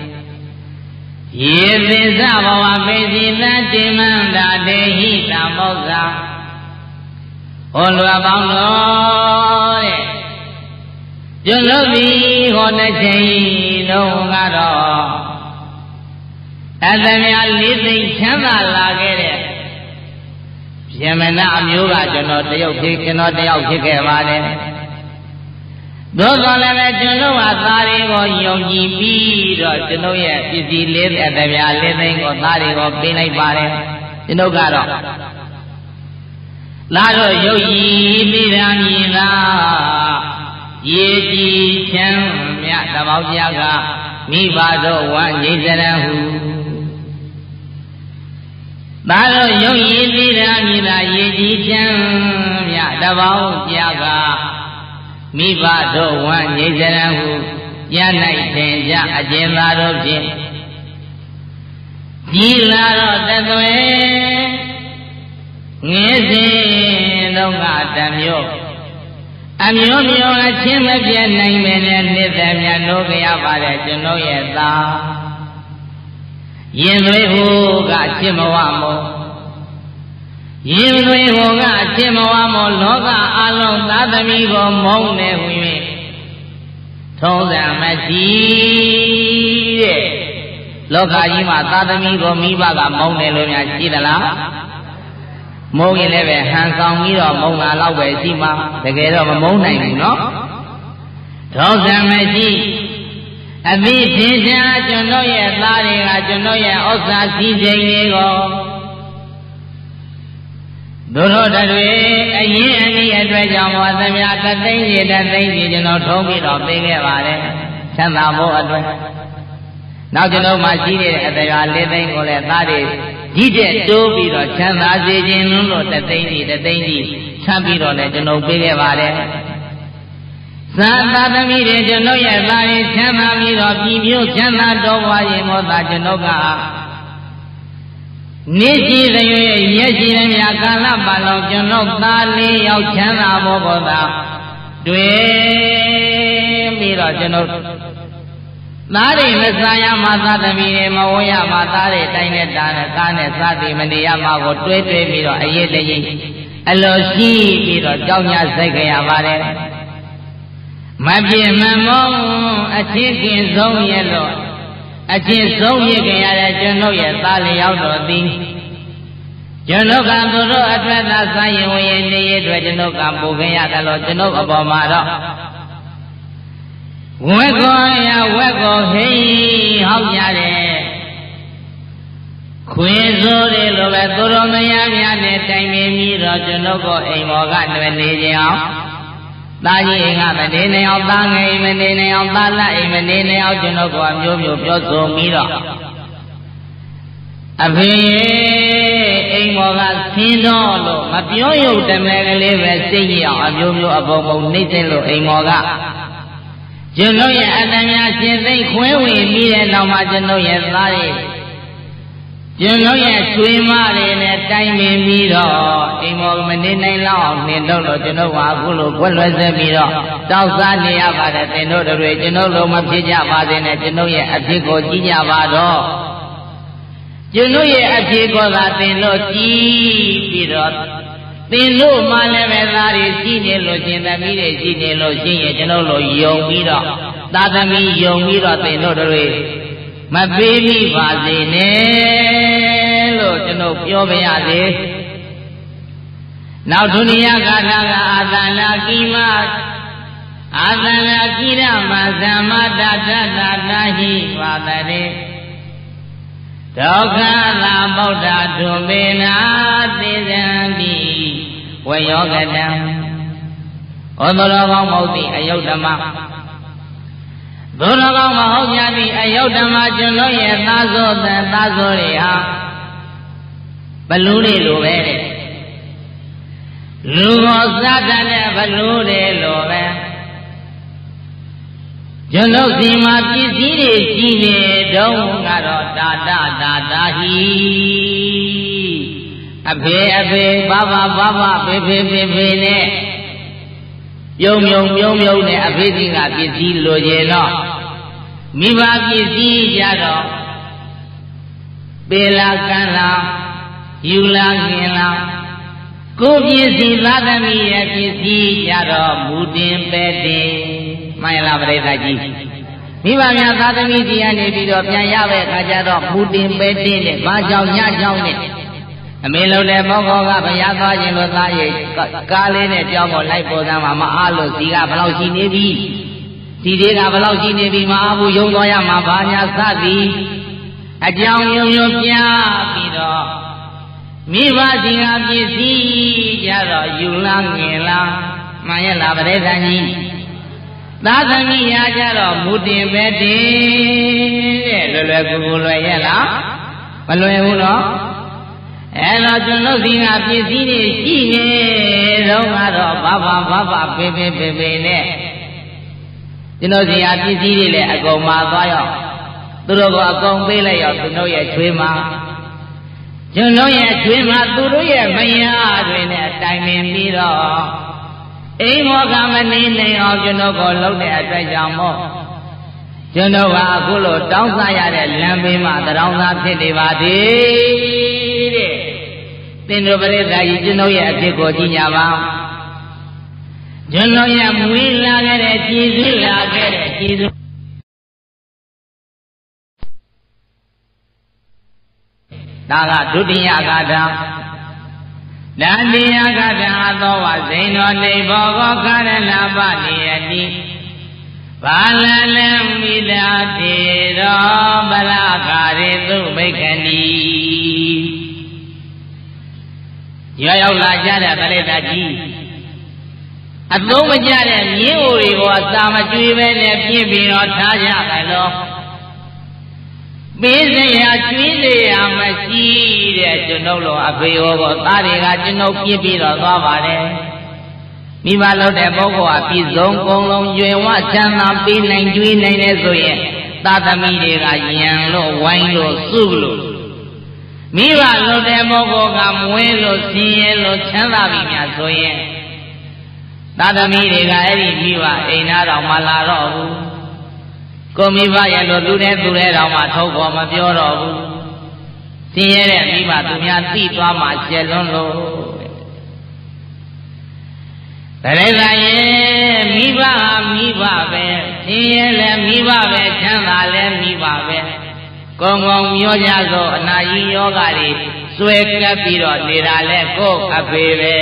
ယေသစ္စာဘဝမေဇိသတိမန္တာတေဟိတံမောဇာဟောလူအပေါင်းတော်တဲ့ကျွလွတ်ပြီးဟောတဲ့ချိန်လုံးကတော့အသမြလေးသိမ့်ချမ်းသာလာခဲ့တဲ့ယမနာအမျိုးကကျွန်တော်တယောက်ဖြစ်ခဲ့ပါတယ်သို့တော်လည်းပဲကျွန်တော်ဟာသားတွေကိုယုံကြည်ပြီးတော့ကျွန်တော်ရဲ့ပစ္စည်းလေးအသမြလေးသိမ့်ကိုသားတွေကိုပေးလိုက်ပါတယ်ကျွန်တော်ကတော့လာတော့ယုတ်ကြည်ပြီးရမည်လား ye ji chan mya tabao jia ga mi ba do wan ngei saran hu ba lo yong yi ti ra mi la ye ji chan mya tabao jia ga mi ba do wan ngei saran hu ya nai thin ja a chin tha do phin ji la do tat thwe ngē sin long ka tam yo a myo myo a chin ma piat naing me ne nit the mya no ka ya pa de chun lo ye tha yin thwe ho ka chit ma wa mo yin thwe ho ka chit ma wa mo lo ka a long tha thami ko mong ne hu yue thong san ma chi de lo ka ji ma tha thami ko mi ba ka mong ne lo mya chi da laမုံရင်လည်းပဲဟန်ဆောင်ပြီးတော့မုံလာတော့ပဲရှိမှာတကယ်တော့မမုံနိုင်ဘူးနော်ဒေါသမရှိအမိသင်္ချာကျွန်တော်ရဲ့သားတွေကကျွန်တော်ရဲ့ဥစ္စာစည်းစိမ်တွေကိုတို့တွေအရင်အနည်းအတွက်ကြောင့်ဘောသမြတသိမ့်စီတသိမ့်စီကျွန်တော်ထုံးပြီးတော့ပေးခဲ့ပါတယ်ချမ်းသာဖို့အတွက်နောက်ကျွန်တော်မှရှိနေတဲ့အတရားလေးသိမ့်ကိုလည်းသားတွေဒီတဲ့တိုးပြီးတော့ချမ်းသာစေခြင်းလို့တသိမ့်စီချမ်းပြီးတော့လည်းကျွန်တော်ပေးခဲ့ပါတယ်သာသာသမီးတွေကျွန်တော်ရဲ့သားတွေချမ်းသာပြီးတော့ပြည်မျိုးချမ်းသာတော်ပွားရင်မောသာကျွန်တော်ကနေ့ရှိတဲ့ရက်ရှိတဲ့များကာလပတ်လုံးကျွန်တော်သားလေးယောက်ချမ်းသာဖို့ကိုသာတွေ့ပြီးတော့ကျွန်တော်သားတွေမစားရမှသာသမီးတွေမဝရမှသားတွေတိုင်းနဲ့တာနဲ့ကားနဲ့စားပြီးမနေရမှကိုတွဲပြီးတော့အရေးတကြီးအလိုရှိပြီးတော့ကြောက်ညစိတ်ကြရပါတယ်မပြင်းမမောအချင်းခင်ဆုံးရဲ့လို့အချင်းဆုံးရကြရတဲ့ကျွန်တော်ရဲ့သားလျောက်တော်သည်ကျွန်တော်ကသူတို့အတွက်သာဆိုင်ရင်ဝင်နေရအတွက်ကျွန်တော်ကပူခင်ရတယ်လို့ကျွန်တော်အပေါ်မှာတော့ဝက်ကောရဝက်ကောဟိဟောက်ကြတယ်ခွေစိုးတယ်လို့ပဲသူတော်မယားများနဲ့တိုင်ပင်ပြီးတော့ကျွန်တော်ကိုအိမ်မော်ကတွေ့နေကြအောင်သားကြီးအိမ်ကမနေနိုင်အောင်သားငယ်အိမ်မနေနိုင်အောင်သားလက်အိမ်မနေနိုင်အောင်ကျွန်တော်ကအမျိုးမျိုးပြောဆိုပြီးတော့အဖေအိမ်မော်ကဆင်းတော့လို့မပြောရုံတမဲကလေးပဲစိတ်ကြီးအောင်အမျိုးမျိုးအပုံပုံနှိမ့်တဲ့လို့အိမ်မော်ကကျွန်တော်ရဲ့အတ္တများရှင်သိခွဲဝင်ပြီးတဲ့နောက်မှာကျွန်တော်ရဲ့သားတွေကျွန်တော်ရဲ့ဆွေမတွေနဲ့တိုင်ပင်ပြီးတော့အိမ်မော်မနေနိုင်လောက်နှင်တော့ကျွန်တော်ကအခုလိုခွက်လွယ်စေပြီးတော့တောက်စားနေရပါတယ်သင်တို့တွေကျွန်တော်လုံးမဖြစ်ကြပါစေနဲ့ကျွန်တော်ရဲ့အဖြစ်ကိုကြည့်ကြပါတော့ကျွန်တော်ရဲ့အဖြစ်ကိုသာသင်တို့ကြည့်ပြီးတော့သင်တို့မှလည်းပဲသားတွေရှိနေလို့ရှင်သမီးတွေရှိနေလို့ရှိရင်ကျွန်တော်တို့ယုံပြီးတော့သာသမီယုံပြီးတော့သင်တို့တွေမပေးမိပါစေနဲ့လို့ကျွန်တော်ပြောပါရစေနောက်ဒုနိယကာထာကအာသနာကိမအာသနာကိရမသမ္မာတတတတာဟိပါတရေဒုက္ခသာဗုဒ္ဓဒုမေနာသေဇံတိဝေယောကတံဩသောတော်ကောင်းမဟုတ်သည့်အယုဒ္ဓမသို့တော်ကောင်းမဟုတ်ကြသည့်အယုဒ္ဓမကျွန်တော်ရဲ့သားစိုးတွေဟာဘလူတွေလိုပဲတဲ့လူကိုစားတဲ့ဘလူတွေလိုပဲကျွန်တော်စီမှာပစ္စည်းတွေရှိနေတော့ကတော့တာတာဟိအဖေဘာဖေနဲ့ပြုံနဲ့အဖေစီကပစ္စည်းလိုချင်တော့မိဘပစ္စည်းကြတော့ပေလာကန်းလာယူလာခင်လာကိုပစ္စည်းသာသမီရဲ့ပစ္စည်းကြတော့မူတင်ပဲတင်မှန်လားပရိသတ်ကြီးမိဘများသာသမီကြီးကနေပြီးတော့ပြန်ရတဲ့အခါကျတော့မူတင်ပဲတင်နဲ့ဘာကြောင့်ညကြောင့်နဲ့အမေလုံးတဲ့မောခောကဘုရားသွားခြင်းလို့သားရဲ့ကားလေးနဲ့ကြောင်းပေါ်လိုက်ပေါ်သားမှာမအားလို့စီကဘယ်လောက်ရှိနေပြီစီတွေကဘယ်လောက်ရှိနေပြီမအားဘူးယုံသွားရမှာဘာညာစသည်အကြောင်းမျိုးပြပြီးတော့မိဘစီကပစ္စည်းကြတော့ယူလားငင်လားမှန်ရဲ့လားပရိသတ်ကြီးသာသမီရကြတော့မူတင်ပဲတင်တဲ့လွယ်ကူကူလွယ်ရဲ့လားမလွယ်ဘူးနော်အဲ့တော့ကျွန်တော်ဒီကပစ္စည်းတွေရှိနေတော့ကတော့ဘာပေနဲ့ကျွန်တော်ဒီဟာပစ္စည်းတွေလည်းအကုန်မှာသွားရောက်သူတို့ကအကုန်ပေးလိုက်ရောက်သူတို့ရဲ့ချွေးမှာကျွန်တော်ရဲ့ချွေးမှာသူတို့ရဲ့မယားတွေနဲ့တိုင်ပင်ပြီးတော့အိမ်မောကမနေနိုင်အောင်ကျွန်တော်ကိုလှုပ်တဲ့အတွက်ကြောင့်မို့ကျွန်တော်ကအခုလိုတောင်းစားရတဲ့လမ်းဘေးမှာတောင်းစားဖြစ်နေပါသေးတဲ့သင်တို့ပရိသတ်ကြီးကျွန်တော်ရဲ့အဖြစ်ကိုကြည်ညာပါကျွန်တော်ရဲ့မွေးလာခဲ့တဲ့ကြည်စုလာခဲ့တဲ့ကြည်စုဒါကဒုတိယဂါထာတတိယဂါထာသောဝဇိန်တော်နေဘောကောကာရဏပနိယတိဘာလလံမိတာတေရောဗလကာရေတုမိခဏီရောက်လာကြတဲ့ပရိသတ်ကြီးအသုံးမကျတဲ့မြင်းအိုတွေကိုအစာမကျွေးပဲနဲ့ပြင်းပြီးတော့ထားကြတယ်လို့ပေးစရာကျွေးစရာမရှိတဲ့ကျွန်ုပ်လိုအဖေဟောကိုသားတွေကကျွန်ုပ်ပြစ်ပြီးတော့သွားပါတယ်မိဘလို့တဲ့ပုဂ္ဂိုလ်အပြည့်စုံကုန်လုံးရွယ်ဝချမ်းသာပေးနိုင်ကျွေးနိုင်တဲ့ဆိုရင်သာသမီတွေကယံလို့ဝိုင်းလို့စုလို့မိဘလို့တဲ့ပုဂ္ဂိုလ်ကမွေးလို့ဆင်းရဲလို့ချမ်းသာပြီများဆိုရင်သာသမီတွေကအဲ့ဒီမိဘအိမ်သားတော်မှလာတော့ဘူးကိုမိဘရဲ့လို့သူတဲ့တော်မှထုတ်ပေါ်မပြောတော့ဘူးဆင်းရဲတဲ့မိဘသူများသိသွားမှကျက်လွန်းလို့တရေသာရဲ့မိဘပဲဆင်းရဲလည်းမိဘပဲချမ်းသာလည်းမိဘပဲကုံမျောကြသောအနာကြီးယောဂတွေစွဲကပ်ပြီးတော့နေတာလဲကိုယ်အဖေပဲ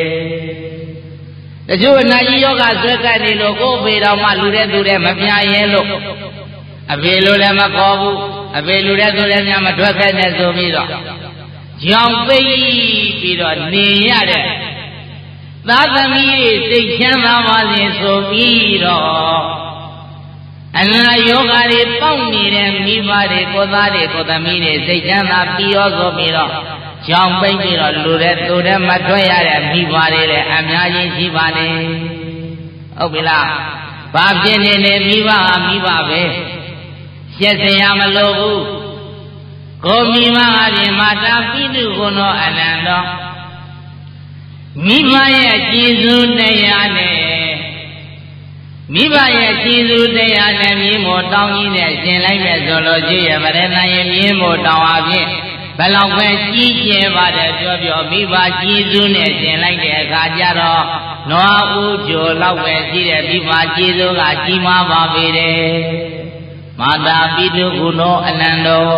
တချို့အနာကြီးယောဂဆွဲကပ်နေလို့ကိုယ်အဖေတော်မှလူတဲ့သူတဲ့မပြရဲလို့အဖေလိုလည်းမခေါ်ဘူးအဖေလူတဲ့သူလည်းများမထွက်ခဲ့နဲ့ဆိုပြီးတော့ကြောင်ပိတ်ပြီးတော့နေရတဲ့သာသမီစိတ်ချမ်းသာပါစေဆိုပြီးတော့အနာယောဂတွေပေါက်နေတဲ့မိဘတွေကိုသားတွေကိုသမီးတွေစိတ်ချမ်းသာပြီးရောဆိုပြီးတော့ကြောင်ပိတ်ပြီးတော့လူတဲ့သူတဲ့မထွက်ရတဲ့မိဘတွေလည်းအများကြီးရှိပါနေဟုတ်ပြီလားဘာဖြစ်နေလဲမိဘဟာမိဘပဲရှက်စရာမလိုဘူးကိုမိဘအပြင်မာတာပိတုကိုနောအနန္တောမိဘရဲ့ကျေးဇူးတရားနဲ့မိဘရဲ့ကျေးဇူးတရားနဲ့မြင်းမို့တောင်းကြီးနဲ့ရှင်လိုက်မဲ့ဆိုလို့ရှိရဗရဏရဲ့မြင်းမို့တောင်းအဖြစ်ဘယ်လောက်ပဲကြီးကျယ်ပါတယ်ပြောမိဘကျေးဇူးနဲ့ရှင်လိုက်တဲ့အခါကျတော့နွားဦးကြိုလောက်ပဲရှိတဲ့မိဘကျေးဇူးကကြီးမားပါပေတယ်မာတာပိတုကုနောအနန္တော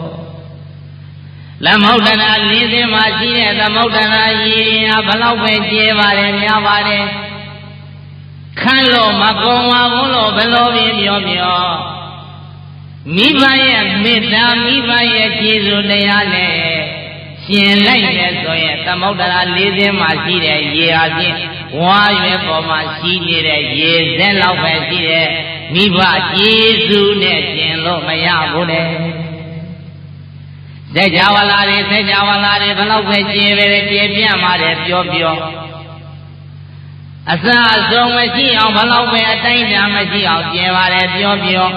သမုဒ္ဒနာ၄သိန်းမှာရှိတဲ့သမုဒ္ဒနာရည်ဟာဘယ်လောက်ပဲကျယ်ပါတယ်များပါတယ်ခန့်လို့မကုံပါဘူးလို့ဘယ်လိုပြောမိဘရဲ့မေတ္တာမိဘရဲ့ကျေးဇူးတရားနဲ့ရှင်လိုက်တဲ့ဆိုရင်သမုဒ္ဒရာ၄သိန်းမှာရှိတဲ့ရေဟာဖြင့်ဝါရွယ်ပေါ်မှာရှိနေတဲ့ရေစက်လောက်ပဲရှိတဲ့မိဘကျေးဇူးနဲ့ရှင်လို့မရဘူးလေသက်ကြဝဠာတွေဘယ်လောက်ပဲကျေပဲကျေပြန့်ပါတယ်ပြောအစအဆုံးမရှိအောင်ဘလောက်ပဲအတိုင်းအတာမရှိအောင်ကျင်ပါတယ်ပြော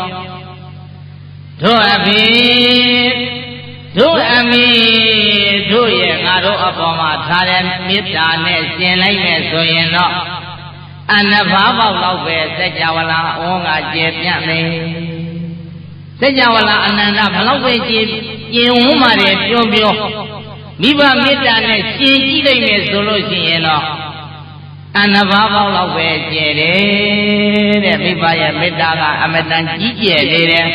တို့အဖေတို့အမေတို့ရဲ့ငါတို့အပေါ်မှာထားတဲ့မေတ္တာနဲ့ရှင်လိုက်မယ်ဆိုရင်တော့အနဘာပေါက်လောက်ပဲစัจ java လာဩငါကျေပြန့်နေစัจ java လာအနန္တဘလောက်ပဲကျင်ဝန်းပါတယ်ပြောမိဘမေတ္တာနဲ့ရှင်ကြည့်လိုက်မယ်ဆိုလို့ရှိရင်တော့အနဘာပေါက်လောက်ပဲကျဲတယ်တဲ့မိဘရဲ့မေတ္တာကအမတန်ကြီးကျယ်နေတယ်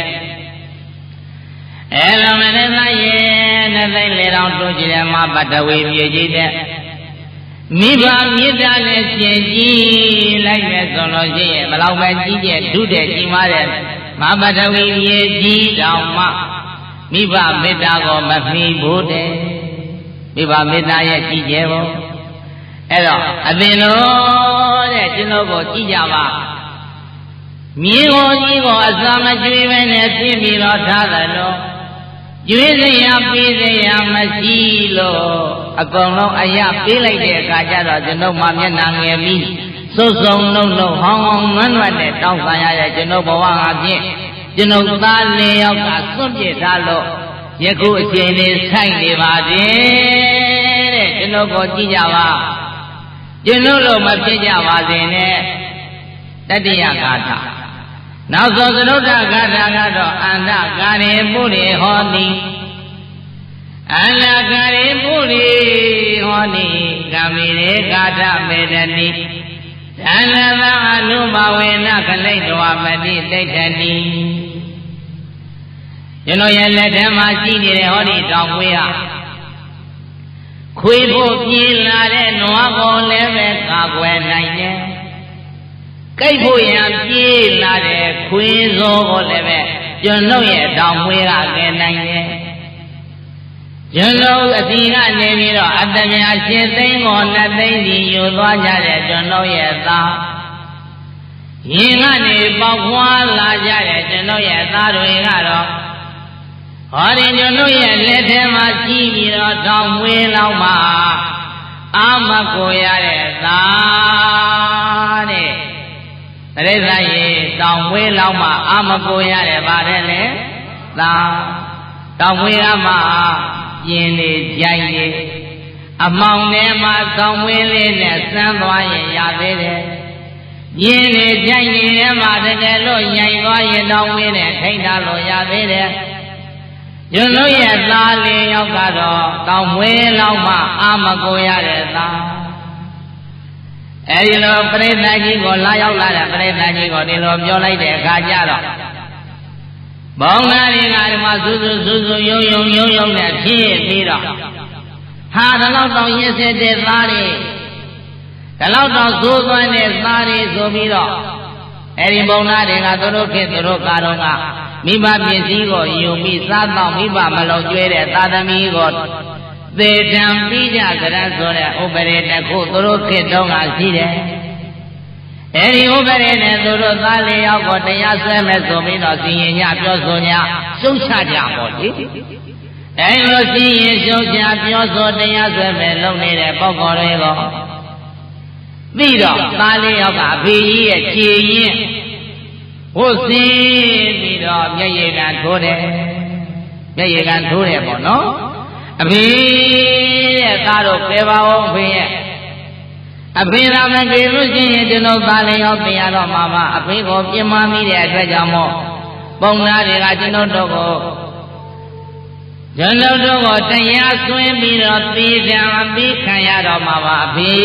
အဲ့လိုမနဲ့သာရဲ့နဲ့သိလေတော်တို့ကြည့်တယ်မှာပတ္တဝေမြေကြီးတဲ့မိဘမေတ္တာနဲ့ရှင်ကြည့်လိုက်မယ်ဆိုလို့ရှိရင်ဘလောက်ပဲကြီးကျယ်ဒုတဲ့ကြီးမားတဲ့မပတ္တဝေမြေကြီးတောင်မှမိဘမေတ္တာကိုမမီဘူးတဲ့မိဘမေတ္တာရဲ့ကြီးကျယ်ဖို့အဲ့တော့အသင်တို့တဲ့ကျွန်တော်ကိုကြည့်ကြပါမြေကိုကြီးကိုအစာမကျွေးပဲနဲ့ပြင်ပြီးတော့ထားတယ်လို့ကျွေးစရာပေးစရာမရှိလို့အကုန်လုံးအရာပေးလိုက်တဲ့အခါကျတော့ကျွန်တော်မှမျက်နှာငယ်ပြီးစုစုံလုံးလုံးဟောင်းဟောင်းနွမ်းနွမ်းနဲ့တောင်းပန်ရတဲ့ကျွန်တော်ဘဝကဖြင့်ကျွန်တော်သား၄ယောက်ကစွန့်ပစ်ထားလို့ယခုအချိန်လေးဆိုင်နေပါတယ်တဲ့ကျွန်တော်ကိုကြည့်ကြပါကျွန်တော်လို့မဖြစ်ကြပါစေနဲ့တတိယဂါထာနောက်ဆုံးသရုတ်တဂါထာကတော့အန္တကာရေပုရိဟောတိအန္တကာရေပုရိဟောတိကမိရေဂါထမေတတိသန္နသအနုဘဝေနခလိတဝပတိတိဋ္ဌတိကျွန်တော်ရဲ့လက်ထဲမှာရှိနေတဲ့ဟောဒီတောင်ခွေးဟာခွေးဖို့ပြေးလာတဲ့နွားကိုလည်းပဲကာကွယ်နိုင်တယ်ကိတ်ဖို့ရန်ပြေးလာတဲ့ခွေးစောကိုလည်းပဲကျွန်တော်ရဲ့တောင်ခွေးကကယ်နိုင်တယ်ကျွန်တော်အစီကနေပြီးတော့အတ္တမြာရှင်သိန်းကိုနှစ်သိန်းစီယူသွားကြတဲ့ကျွန်တော်ရဲ့သားရင်ကနေပေါက်ခွာလာကြတဲ့ကျွန်တော်ရဲ့သားတွေကတော့ဟောဒီကျွန်တော်ရဲ့လက်ထဲမှာရှိပြီးတော့တောင်မွေးလောက်မှအာမကိုရတဲ့သားတဲ့တရိစ္ဆာန်ရေတောင်မွေးလောက်မှအာမကိုရတဲ့ပါတယ်လေသားတောင်မွေးကမှပြင်းနေကြိုက်နေအမောင်ထဲမှာတောင်မွေးလေးနဲ့စမ်းသွားရင်ရသေးတယ်ပြင်းနေကြိုက်နေတဲ့မှာတကယ်လို့ညင်သွားရင်တောင်မွေးနဲ့ထိန်းထားလို့ရသေးတယ်ကျွန်တော်ရဲ့သားလေးယောက်ကတော့တောင်မွေးလောက်မှအာမကိုရတဲ့သားအဲဒီလိုပရိသတ်ကြီးကိုလာရောက်လာတဲ့ပရိသတ်ကြီးကိုဒီလိုပြောလိုက်တဲ့အခါကျတော့ဘောင်းသားတွေကဒီမှာစူးစူးယုံယုံနဲ့ဖြစ်ပြီးတော့ဟာဒီလောက်တောင်ရစ်စစ်တဲ့သားတွေဒီလောက်တောင်သိုးသွမ်းတဲ့သားတွေဆိုပြီးတော့အဲဒီဘောင်းသားတွေကသူတို့ခေတ်သူတို့ကာတော့ကမိဘပစ္စည်းကိုယူပြီးစားတော့မိဘမလုံကျွေးတဲ့သာသမီကိုသေတံပြီးကြကြရဆိုတဲ့ဥပဒေတစ်ခုသူတို့ခေတ်တုန်းကရှိတယ်အဲဒီဥပဒေနဲ့သူတို့သားလေးယောက်ကိုတရားစွဲမဲ့ဆိုပြီးတော့စီရင်ညပြောဆိုညရှုံးချကြပေါ့လေအဲဒီလိုစီရင်ရှုံးချပြောဆိုတရားစွဲမဲ့လုပ်နေတဲ့ပုဂ္ဂိုလ်တွေကိုပြီးတော့သားလေးယောက်ကအဖေကြီးရဲ့ခြေရင်ဟုတ်စီပြီးတော့မျက်ရည်ကထိုးတယ်မျက်ရည်ကထိုးတယ်ပေါ့နော်အဖေတဲ့သားတို့ပြေပါအောင်ဖေရဲ့အဖေသာမကြည့်လို့ရှိရင်ကျွန်တော်သားလေးရောက်ပြန်တော့မှာပါအဖေကိုပြင်မမိတဲ့အတွက်ကြောင့်မို့ပုံနာတွေကကျွန်တော်တို့ကိုတရားဆွင်းပြီးတော့ပြီးကြံပြီးခံရတော့မှာပါအဖေ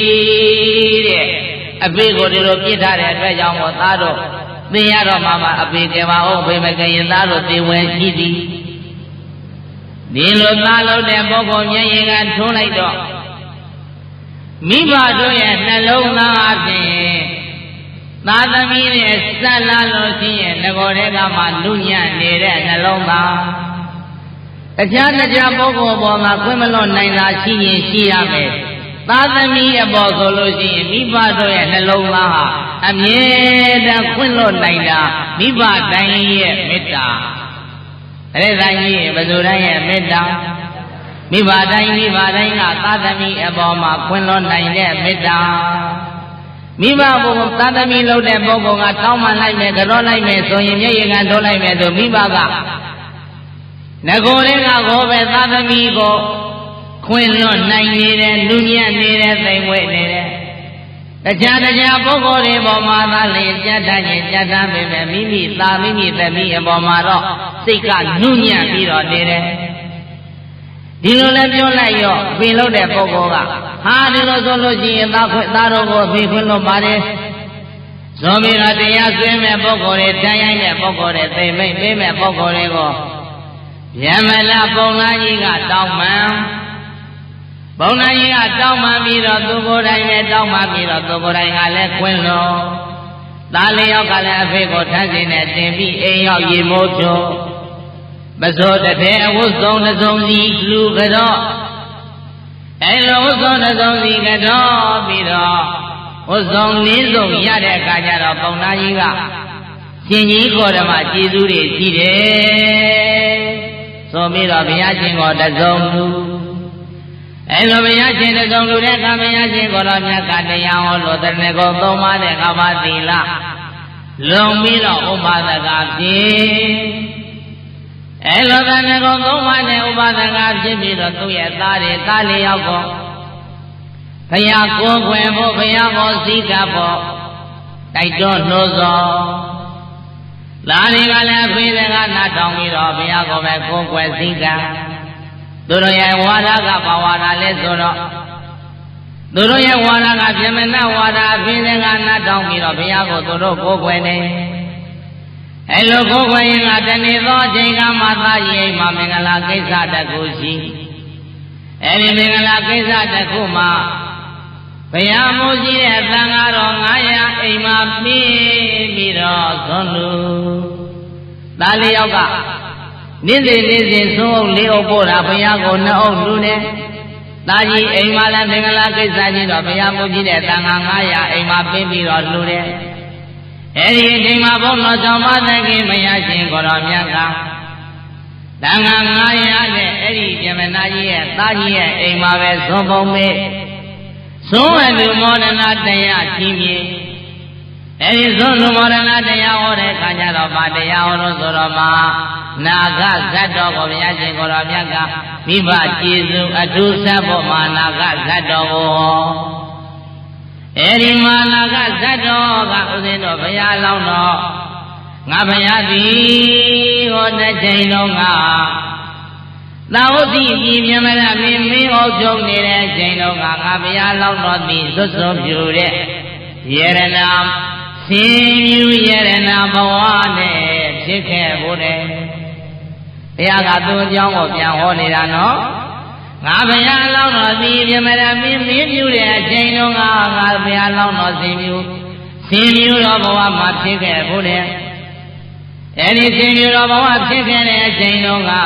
တဲ့အဖေကိုဒီလိုပြစ်ထားတဲ့အတွက်ကြောင့်မို့သားတို့သင်ရတော့မှာပါအဖေကပါအောင်အဖေမကရင်သားတို့သေဝင်ရှိသည်ဒီလိုသားလို့တဲ့ပုဂ္ဂိုလ်မျက်ရည်ကထိုးလိုက်တော့မိဘတို့ရဲ့နှလုံးသားအပြင်သာသမီနဲ့ဆက်လာလို့ရှိရင်ငကိုယ်တွေကမှလူညံ့နေတဲ့နှလုံးသားတခြားပုဂ္ဂိုလ်ပေါ်မှာခွင့်မလွတ်နိုင်တာရှိရင်ရှိရမယ်သာသမီအပေါ်ဆိုလို့ရှိရင်မိဘတို့ရဲ့နှလုံးသားဟာအမြဲတမ်းခွင့်လွတ်နိုင်တာမိဘတိုင်းရဲ့မေတ္တာအဲ့ဒါကြီးဘယ်သူတိုင်းရဲ့မေတ္တာမိဘတိုင်းကသာသမီအပေါ်မှာခွင့်လွတ်နိုင်တဲ့မေတ္တာမိဘဘုံသာသမီလုပ်တဲ့ပုဂ္ဂိုလ်ကတောင်းမှလိုက်မယ်ကြောလိုက်မယ်ဆိုရင်မျက်ရည်ကထိုးလိုက်မယ်ဆိုမိဘကငကိုယ်တွေကကိုပဲသာသမီကိုခွင့်လွတ်နိုင်နေတဲ့လူညံ့နေတဲ့သိမ်ဝဲနေတဲ့တခြားပုဂ္ဂိုလ်တွေပေါ်မှာသာလေကြတတ်ရင်ကြတတ်ပေမဲ့မိမိသမီးအပေါ်မှာတော့စိတ်ကနုညံ့ပြီးတော့နေတယ်ဒီလိုလည်းပြောလိုက်ရောပြင်လို့တဲ့ပုဂ္ဂိုလ်ကဟာဒီလိုဆိုလို့ရှိရင်သားတော်ကိုပြင်ခွင့်လို့ပါတယ်ဇောမေကတရားဆွေးမဲ့ပုဂ္ဂိုလ်တွေတန်ရိုင်းတဲ့ပုဂ္ဂိုလ်တွေသိမိတ်ပေးမဲ့ပုဂ္ဂိုလ်တွေကိုဗျမလပုံလားကြီးကတောင်းပန်ဘုံနိုင်ကြီးကတောင်းပန်ပြီးတော့သူကိုယ်တိုင်နဲ့တောင်းပန်ပြီးတော့သူကိုယ်တိုင်ကလည်းခွင့်လို့သားလေးယောက်ကလည်းအဖေကိုထမ်းစင်နဲ့တင်ပြီးအိမ်ရောက်ရေမိုးဖြိုးပစိုးတစ်ထဲအဝတ်စုံတစ်စုံစီလူကတော့အဲလိုဝတ်စုံတစ်စုံစီကတော့ပြီးတော့ဝတ်စုံလေးစုံရတဲ့အခါကျတော့ပုံနာကြီးကရှင်ကြီးကိုဓမ္မကျေးဇူးတွေရှိတယ်ဆိုပြီးတော့ဘုရားရှင်ကိုတစုံလူအဲ့လိုဘုရားရှင်တစုံလူတဲ့ကဘုရားရှင်ကိုတော်မြတ်ကတရားဟောလို့တရဏဂုံသုံးပါးတဲ့ကမ္ဘာသီလလုံပြီးတော့ဥပဒကဖြစ်အဲ့လိုတရဏဂုံသုံးပါးတဲ့ဥပဒကဖြစ်ပြီးတော့သူ့ရဲ့သားလေးယောက်ကိုဘုရားကိုယ်ွယ်ဖို့ဘုရားကိုစည်းကပ်ဖို့တိုက်တွန်းနှိုးဆော်သားတွေကလည်းဖေးတဲ့ကနားထောင်ပြီးတော့ဘုရားကိုပဲကိုယ်ွယ်စည်းကပ်သူတို့ရဲ့ဝါဒကဘာဝါဒလဲဆိုတော့သူတို့ရဲ့ဝါဒကပြမနာဝါဒဖေးတဲ့ကနားထောင်ပြီးတော့ဘုရားကိုသူတို့ကိုယ်ွယ်နေအဲ့လိုကိုယ်ွယ်ရင်ကတနေ့သောအချိန်ကမှသာရိပ်မှာမင်္ဂလာကိစ္စတစ်ခုရှိအဲ့ဒီမင်္ဂလာကိစ္စတစ်ခုမှာဘုရားမူရှိတဲ့သံဃာတော်900အိမ်မှာပြီးတော့သွန်လူသားလေးယောက်ကနေ့စဉ်သုံးအုပ်လေးအုပ်ပို့တာဘုရားကို2အုပ်လူနေသားကြီးအိမ်မှာလည်းမင်္ဂလာကိစ္စကြီးတော့ဘုရားမူရှိတဲ့သံဃာ900အိမ်မှာပြီးတော့လူတယ်အဲ့ဒီအိမ်မှာဘုန်းတော်ဆောင်မသခင်ဘုရားရှင်ကိုတော်မြတ်ကသံဃာ900နဲ့အဲ့ဒီပြမနာကြီးရဲ့သားကြီးရဲ့အိမ်မှာပဲသွန်ပုံမေးသုံးအလူမောဒနာတရားကြီးမြင်အဲဒီသုံးလူမောဒနာတရားဟောတဲ့ခါကျတော့ဗာတရားဟောလို့ဆိုတော့မှာနာဂဇတ်တော်ကိုဘုရားရှင်ကိုတော်မြတ်ကမိဘကျေးဇူးအထူးဆက်ဖို့မှာနာဂဇတ်တော်ကိုဟောအဲဒီမှာနာဂဇတ်တော်ကဥစဉ်တော်ဘုရားလောင်းတော်ငါဘုရားသည်ဟောတဲ့ချိန်လုံးကသာဝတိပြည်မြမရမင်းအုပ်ချုပ်နေတဲ့ချိန်တော့ငါဘုရားလောက်တော်သည်သွတ်သွန်ပြူတဲ့ယရနာဆင်းမြူယရနာဘဝနဲ့ဖြစ်ခဲ့ဖို့တဲ့ဘုရားကသူ့အကြောင်းကိုပြန်ဟောနေတာနော်ငါဘုရားလောက်တော်သည်မြမရမင်းမြူတဲ့အချိန်တော့ငါဘုရားလောက်တော်ဆင်းမြူတော်ဘဝမှာဖြစ်ခဲ့ဖို့တဲ့အဲဒီဆင်းမြူတော်ဘဝဖြစ်ခဲ့တဲ့အချိန်တော့ငါ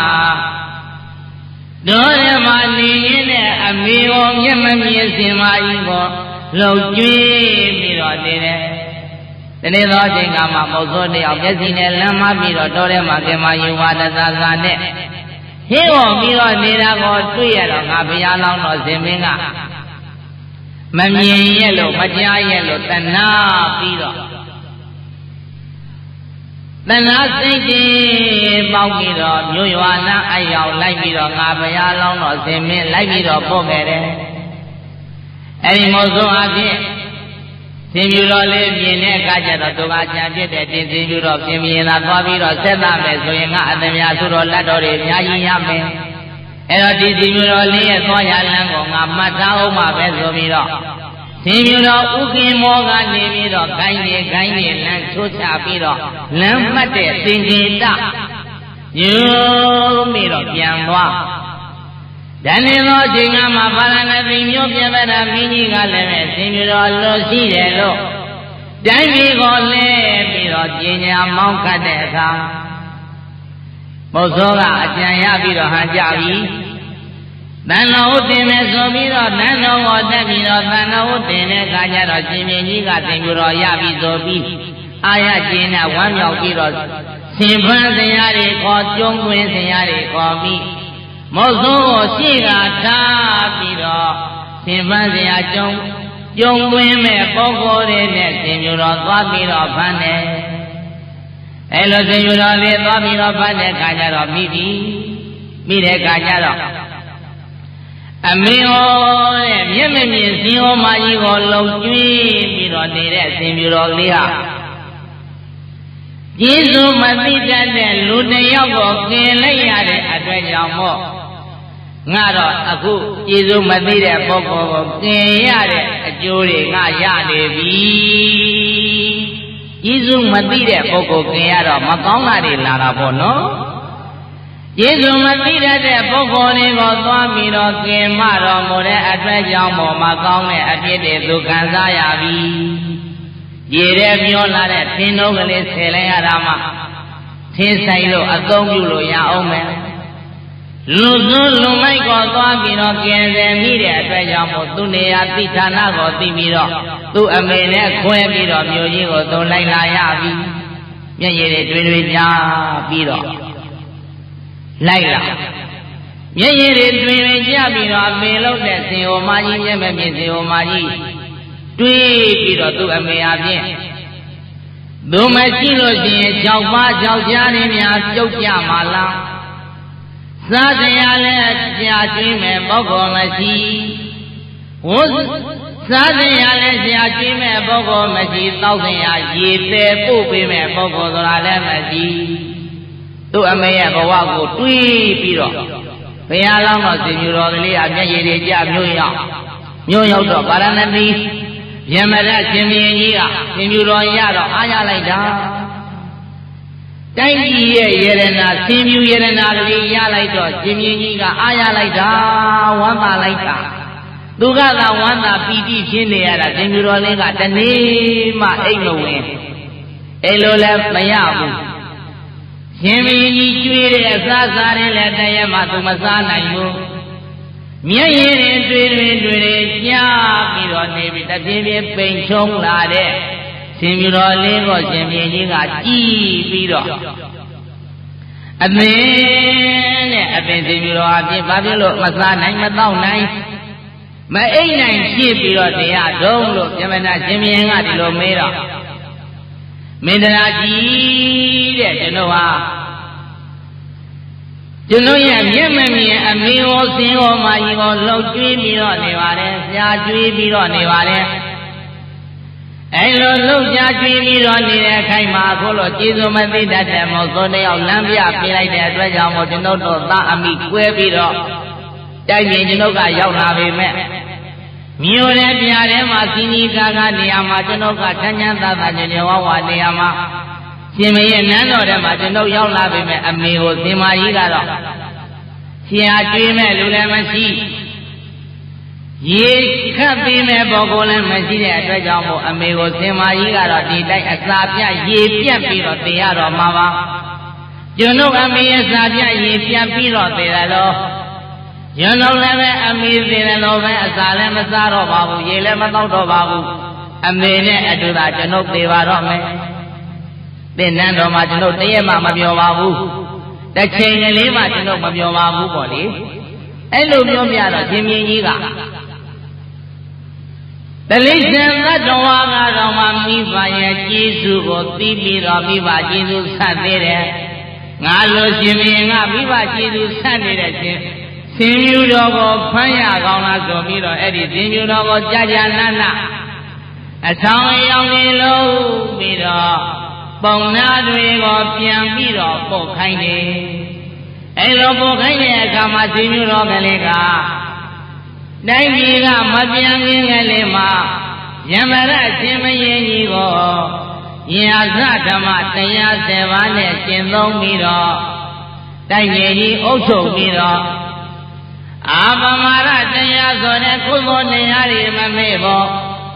တို့ရမနေရင်နဲ့အမေကိုမျက်မမြင်စင်မကြီးကိုလှုပ်ကြွေးပြီးတော့နေတယ်။ဒီနေ့သောအချိန်ကမှမဟုတ်သောတယောက်မျက်စိနဲ့လမ်းမပြီးတော့တော်ထဲမှာကင်မယူဝါဒသာသာနဲ့ဟင်းကိုပြီးတော့နေတာကိုတွေ့ရတော့ငါဘုရားလောင်းတော်ရှင်မင်းကမမြင်ရဲ့လို့မကြားရဲ့လို့တဏှာပြီးတော့တဏှာစိတ်ကြီးပေါက်ပြီးတော့မြို့ရွာနာအရောက်လိုက်ပြီးတော့ငါဘုရားလောင်းတော်ဆင်မင်းလိုက်ပြီးတော့ပို့ခဲ့တယ်အဲဒီမို့ဆိုအဖြစ်ဆင်ပြူတော်လေးမြင်တဲ့အခါကျတော့သူကကြံပြစ်တဲ့တင်ဆင်ပြူတော်ပြင်မြင်လာသွားပြီးတော့ဆက်သားမယ်ဆိုရင်ငါအသမြာသူတော်လက်တော်တွေအများကြီးရမယ်အဲတော့ဒီဆင်ပြူတော်လေးရဲ့သွားရလမ်းကိုငါမှတ်ထားအောင်ပါပဲဆိုပြီးတော့ဆင်ပြူတော်ဥကင်းမောကနေပြီးတော့ဂိုင်းနေလမ်းချိုးချပြီးတော့လမ်းမှတ်တဲ့သင်္ကေတယူပြီးတော့ပြန်သွားတန်နေသောအချိန်ကမှပါရဏသီမြို့ပြပဒမင်းကြီးကလည်းပဲဆင်ပြူတော်လို့ရှိတယ်လို့တိုင်းပြည်ကိုလဲပြီးတော့ပညာမောင်းခတ်တဲ့အခါဘုသောကအကြံရပြီးတော့ဟန်ကြပြီတန်တော်ဥတင်မယ်ဆိုပြီးတော့နန်းတော်ကိုတက်ပြီးတော့တန်တော်ဥတင်တဲ့အခါကျတော့ရှင်မင်းကြီးကသင်ပြူတော်ရပြီဆိုပြီးအာရကျင်းနဲ့ဝမ်းမြောက်ပြီးတော့ဆင်ဖန်းစရာတွေခေါ်ကျုံတွင်စရာတွေခေါ်ပြီးမုတ်ဆိုးကိုရှိကထားပြီးတော့ဆင်ဖန်းစရာကျုံတွင်မဲ့ပုဂ္ဂိုလ်တွေနဲ့ဆင်ပြူတော်သွားပြီးတော့ဖန်းတယ်အဲလိုဆင်ပြူတော်လေးသွားပြီးတော့ဖန်းတဲ့အခါကျတော့မိတဲ့အခါကျတော့အမေဟောတဲ့မျက်မမြင်စင်ဟောမကြီးကိုလုံကျွေးပြီးတော့နေတဲ့ဆင်ပြူတော်လေးဟာကျေးဇူးမသိတတ်တဲ့လူတစ်ယောက်ကိုကင်လိုက်ရတဲ့အတွက်ကြောင့်မို့ငါတော့အခုကျေးဇူးမသိတဲ့ပုဂ္ဂိုလ်ကိုကင်ရတဲ့အကျိုးတွေငါရနေပြီကျေးဇူးမသိတဲ့ပုဂ္ဂိုလ်ကင်ရတော့မကောင်းတာတွေလာတာပေါ့နော်ကျေးဇူးမသိတတ်တဲ့ပုဂ္ဂိုလ်တွေကိုသွားပြီးတော့ကင်မတော်မူတဲ့အတွက်ကြောင့်မို့မကောင်းတဲ့အဖြစ်တွေသူခံစားရပြီရေထဲမျောလာတဲ့ထင်းလုံးကလေးဆယ်လိုက်ရတာမှထင်းဆိုင်လို့အသုံးပြုလို့ရအောင်မယ်လူစွန်းလူမိုက်ကိုသွားပြီးတော့ကျင်စင်မိတဲ့အတွက်ကြောင့်မို့သူနေရာတိဌာနကိုသိပြီးတော့သူ့အမေနဲ့ခွဲပြီးတော့မြို့ကြီးကိုသူလိုက်လာရပြီမျက်ရည်တွေကြာပြီးတော့လိုက်လာမျက်ရည်တွေကြာပြီးတော့အမေလို့တဲ့စင်ဟောမကြီးမျက်မမြင်စင်ဟောမကြီးတွေးပြီးတော့သူ့အမေအပြင်သူမရှိလို့ရှိရင်၆ပါး၆ကြားရင်းများပြုတ်ကြမှာလားစားစရာလည်းကြာကျွေးမယ်ပုဂ္ဂိုလ်မရှိဝတ်စားစရာလည်းကြာကျွေးမယ်ပုဂ္ဂိုလ်မရှိတောက်စရာရေသေးပို့ပေးမယ်ပုဂ္ဂိုလ်ဆိုတာလည်းမရှိသူ့အမေရဲ့ဘဝကိုတွေးပြီးတော့ဘုရားလောင်းတော်စင်မြူတော်ကလေးအမျက်ရည်တွေကြမြို့ရောက်တော့ပါရဏသီယမရရှင်မင်းကြီးကစင်မြူတော်ရတော့အားရလိုက်တာတိုင်းပြည်ရဲ့ယရနာစင်မြူယရနာလေးရလိုက်တော့ရှင်မင်းကြီးကအားရလိုက်တာဝမ်းသာလိုက်တာသူကသာဝမ်းသာပီတိဖြစ်နေရတာစင်မြူတော်လေးကတနေ့မှအိမ်မဝင်အဲ့လိုလည်းမရဘူးရှင်မင်းကြီးကျွေးတဲ့အစားစားတွေလည်းတရက်မှသူမစားနိုင်ဘူးမျက်ရည်တွေကြားပြီးတော့နေပြီးတပြင်းပြင်းပိန်ချုံလာတဲ့ရှင်မြူတော်လေးကိုရှင်မင်းကြီးကကြည်ပြီးတော့အမင်းနဲ့အပင်ရှင်မြူတော်အပြင်ဘာဖြစ်လို့မစားနိုင်မတော့နိုင်မအိမ်နိုင်ဖြစ်ပြီးတော့တရားဒုံလို့ပြမနာရှင်မင်းကဒီလိုမေးတော့မင်းတရားကြီးတဲ့ကျွန်တော်ဟာကျွန်တော်ရဲ့မျက်မမြင်အမေဟောစင်ဟောမာကြီးဟောလှုပ်ကြွေးပြီးတော့နေပါတယ်။ရှားကြွေးပြီးတော့နေပါတယ်။အဲလိုလှုပ်ရှားကြွေးပြီးတော့နေတဲ့အခိုက်မှာအခုလိုကျေးဇူးမသိတတ်တဲ့မောသောတယောက်လမ်းပြပေးလိုက်တဲ့အတွက်ကြောင့်မို့ကျွန်တော်တို့သားအမိကွဲပြီးတော့တိုက်ပြင်ကျွန်တော်ကရောက်လာပေမဲ့မြို့ရဲ့ပြာထဲမှာစီနီကာကနေရာမှာကျွန်တော်ကချမ်းချမ်းသာသာညညဝဝနေရာမှာရှင်မရဲ့နန်းတော်ထဲမှာကျွန်တော်ရောက်လာပြီမဲ့အမေကိုစင်မာကြီးကတော့ရှင်အားကျွေးမဲ့လူလည်းမရှိရေခတ်ပြီးမဲ့ပုဂ္ဂိုလ်လည်းမရှိတဲ့အတွက်ကြောင့်မို့အမေကိုစင်မာကြီးကတော့ဒီတိုင်းအစာပြရေပြတ်ပြီးတော့တင်ရတော့မှာပါကျွန်တော်အမေရဲ့စာပြရေပြတ်ပြီးတော့တင်ရတော့ကျွန်တော်လည်းပဲအမေတင်တယ်လို့ပဲအစာလည်းမစားတော့ပါဘူးရေလည်းမတောက်တော့ပါဘူးအမေနဲ့အတူတာကျွန်တော်သေပါတော့မယ်သင်္นานတော်မှာကျွန်တော်တရက်မှမပြောပါဘူးတစ်ချိန်ကလေးမှကျွန်တော်မပြောပါဘူးပေါ့လေအဲ့လိုပြောပြတော့ရှင်မင်းကြီးကတလိษံသတ္တဝါကတော့မှမိဘရဲ့ကျေးဇူးကိုသိပြီးတော့မိဘကျေးဇူးဆက်သေးတယ်ငါလိုရှင်မင်းကမိဘကျေးဇူးဆက်နေတဲ့ရှင်စင်မြူတော်ကိုဖမ်းရကောင်းလားဆိုပြီးတော့အဲ့ဒီစင်မြူတော်ကိုကြာကြာနာနာအဆောင်အယောင်လေးလုံးပြီးတော့ပုံနာတွေကိုပြန်ပြီးတော့ပို့ခိုင်းတယ်အဲလိုပို့ခိုင်းတဲ့အခါမှာစင်မြူတော်ကလေးကတိုင်းပြည်ကမပြန်ခင်ကလေးမှာယမရရှင်မင်းကြီးကိုယာဇဓမ္မတရား7ပါးနဲ့ကျင့်သုံးပြီးတော့တိုင်းပြည်ကြီးအုပ်ချုပ်ပြီးတော့အာပမာရတရားဆိုတဲ့ကုသိုလ်တရားတွေမမေ့ဖို့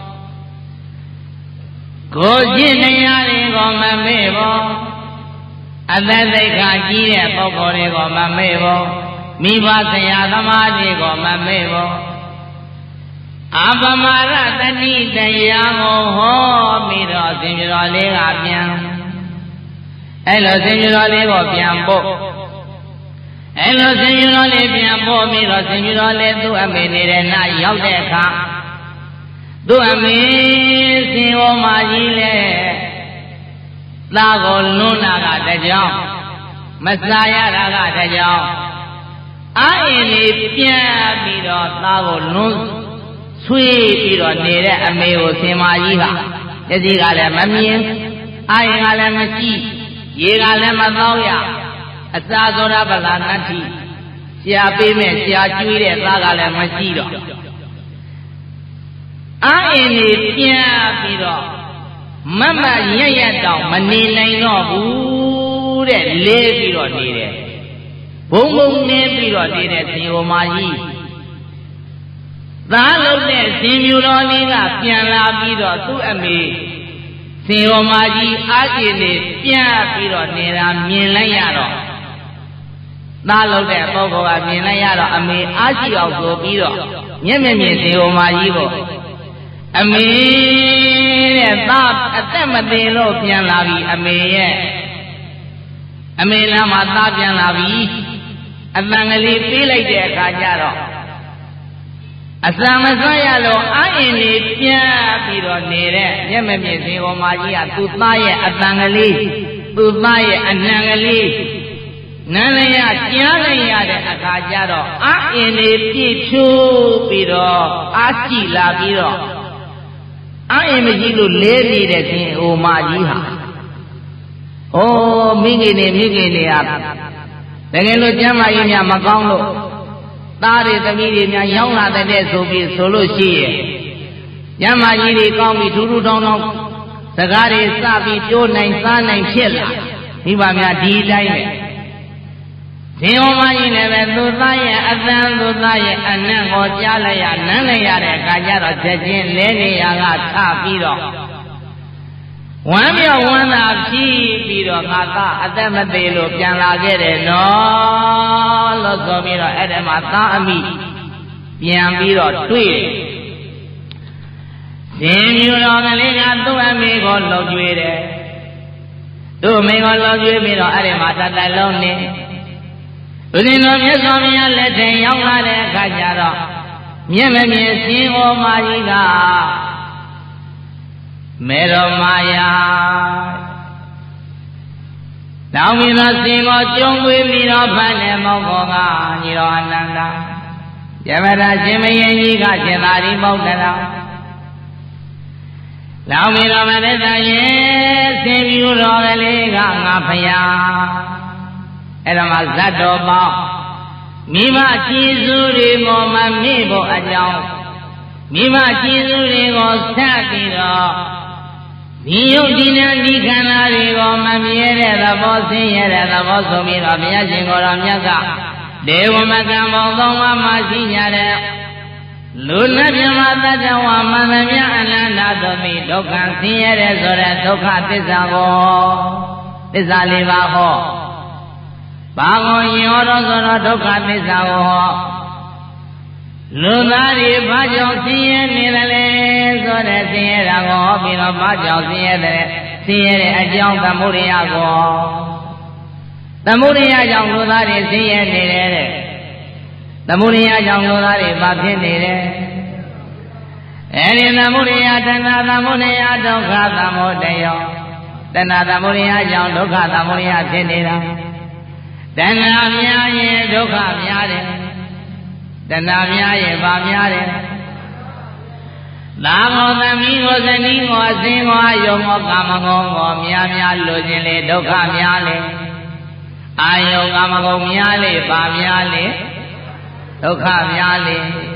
ကိုကျင့်တရားတွေကိုမမေ့ဖို့အသက်သိက္ခာကြီးတဲ့ပုဂ္ဂိုလ်တွေကိုမမေ့ဖို့မိဘဆရာသမားတွေကိုမမေ့ဖို့အာပမာရတတိတရားကိုဟောပြီးတော့စင်ပြတော်လေးကပြန်အဲ့လိုစင်ပြတော်လေးကိုပြန်ပို့အဲ့လိုစင်ပြတော်လေးပြန်ပို့ပြီးတော့စင်ပြတော်လေးသူ့အမေနေတဲ့နာရောက်တဲ့အခါသူ့အမေစင်ဟောမာကြီးလေသားကိုလွန်းတာကတကြောင်မစားရတာကတကြောင်အာရင်လေးပြန်ပြီးတော့သားကိုလွန်းဆွေးပြီးတော့နေတဲ့အမေကိုစင်မာကြီးဟာမျက်စိကလည်းမမြင်အာရင်ကလည်းမရှိရေကလည်းမသောရအစာဆိုတာဗလာနတ္ထိရှားပေးမဲ့ရှားကျွေးတဲ့သားကလည်းမရှိတော့အာရင်လေးပြန်ပြီးတော့မမရရတောင်မနေနိုင်တော့ဘူးတဲ့လေးပြီးတော့နေတယ်ဘုံဘုံနေပြီးတော့နေတဲ့စင်ဟောမာကြီးသားလုံးတဲ့စင်မြူတော်လေးကပြန်လာပြီးတော့သူ့အမေစင်ဟောမာကြီးအားကျင်နေပြန်ပြီးတော့နေတာမြင်လိုက်ရတော့သားလုံးတဲ့ပုဂ္ဂိုလ်ကမြင်လိုက်ရတော့အမေအားရှိအောင်ဆိုပြီးတော့မျက်မြင်စင်ဟောမာကြီးကိုအမေတဲ့သားအသက်မသေးလို့ပြန်လာပြီအမေလမ်းမှာသားပြန်လာပြီအတန်ကလေးပေးလိုက်တဲ့အခါကျတော့အစံမဆွရလို့အာရင်လေးပြန်ပြီးတော့နေတဲ့မျက်မမြင်စင်ဟောမာကြီးကသူ့သားရဲ့အတန်ကလေးသူ့သားရဲ့အနံကလေးနန်းလည်းရကြားလည်းရတဲ့အခါကျတော့အာရင်လေးပြည့်ဖြိုးပြီးတော့အားကြည့်လာပြီးတော့အာရင်မရှိလို့လဲနေတဲ့စင်ဟောမာကြီးဟာမိခင်နေဟာတကယ်လို့ကျမ်းမာရေးများမကောင်းလို့သားတွေသမီးတွေများရောင်းလာတဲ့ဆိုပြီးဆိုလို့ရှိရဲ့ကျမ်းမာကြီးတွေကောင်းပြီးထူးထူးထောင်းထောင်းစကားတွေစပြီးပြောနိုင်စားနိုင်ဖြစ်လာမိဘများဒီတိုင်းပဲဇင်ဟောမကြီးလည်းပဲသူသားရဲ့အသံသူသားရဲ့အနံ့ကိုကြားလိုက်ရနမ်းလိုက်ရတဲ့အခါကျတော့ချက်ချင်းလဲနေရကထပြီးတော့ဝမ်းမြောက်ဝမ်းသာဖြစ်ပြီးတော့ငါသားအသက်မသေးလို့ပြန်လာခဲ့တယ်နော်လို့ဆိုပြီးတော့အဲ့ဒီမှာသားအမိပြန်ပြီးတော့တွေ့တယ်ရှင်မျိုးတော်ကလေးကသူ့အမေကိုလှုပ်ကြွေးတယ်သူ့အမေကိုလှုပ်ကြွေးပြီးတော့အဲ့ဒီမှာတသက်လုံးနေဦးဇင်းတော်မြတ်စွာဘုရားလက်ထက်ရောက်လာတဲ့အခါကျတော့မျက်မမြင်ရှင်ဟောမာကြီးကမေရောမာယာတောင်းပြီးတော့စင်ကိုကျုံွေးပြီးတော့ဖတ်နေမောဘောကညီတော်အနန္ဒာယမရာရှင်မယင်ကြီးကရှင်သာရိပုတ္တရာတောင်းပြီးတော့မသက်သာရဲ့စင်ပြူတော်ကလေးကငါဖယားအဲ့ဒါမှဇတ်တော်ပေါင်းမိမကျေးဇူးတွေကိုမမေ့ဖို့အကြောင်းမိမကျေးဇူးတွေကိုဆက်ပြီးတော့ဒီယုတ်ဒီနံဒီခန္ဓာတွေကိုမမြဲတဲ့သဘောဆင်းရဲတဲ့သဘောဆိုပြီးတော့ဘုရားရှင်ကိုယ်တော်မြတ်ကဒေဝမကံပေါင်းသုံးပါးမှာရှိကြတဲ့လူနာမြမတတ္တဝါမန္တမြအနန္တသောမိဒုက္ခဆင်းရဲတဲ့ဆိုတဲ့ဒုက္ခသစ္စာကိုသစ္စာလေးပါးဟောဘာကိုရောတော့ဆိုတော့ဒုက္ခသစ္စာကိုဟောလူသားတွေဘာကြောင့်ဆင်းရဲနေတယ်လဲဆိုတဲ့ဆင်းရဲတာကိုဟောပြီးတော့ဘာကြောင့်ဆင်းရဲတဲ့အကြောင်းသမုဒိယကိုသမုဒိယကြောင့်လူသားတွေဆင်းရဲနေတယ်တဲ့သမုဒိယကြောင့်လူသားတွေဘာဖြစ်နေတယ်အဲဒီသမုဒိယတဏှာသမုဒိယဒုက္ခသမုဒယတဏှာသမုဒိယကြောင့်ဒုက္ခသမုဒိယဖြစ်နေတာတဏှာများရင်ဒုက္ခများတယ်တဏှာများရင်ဗာများတယ်သာမောသမီးကိုဇနီးကိုအစင်းကိုအယုံကိုကာမဂုဏ်ကိုများလိုခြင်းလေဒုက္ခများလေအာယုံကာမဂုဏ်များလေဗာများလေဒုက္ခများလေ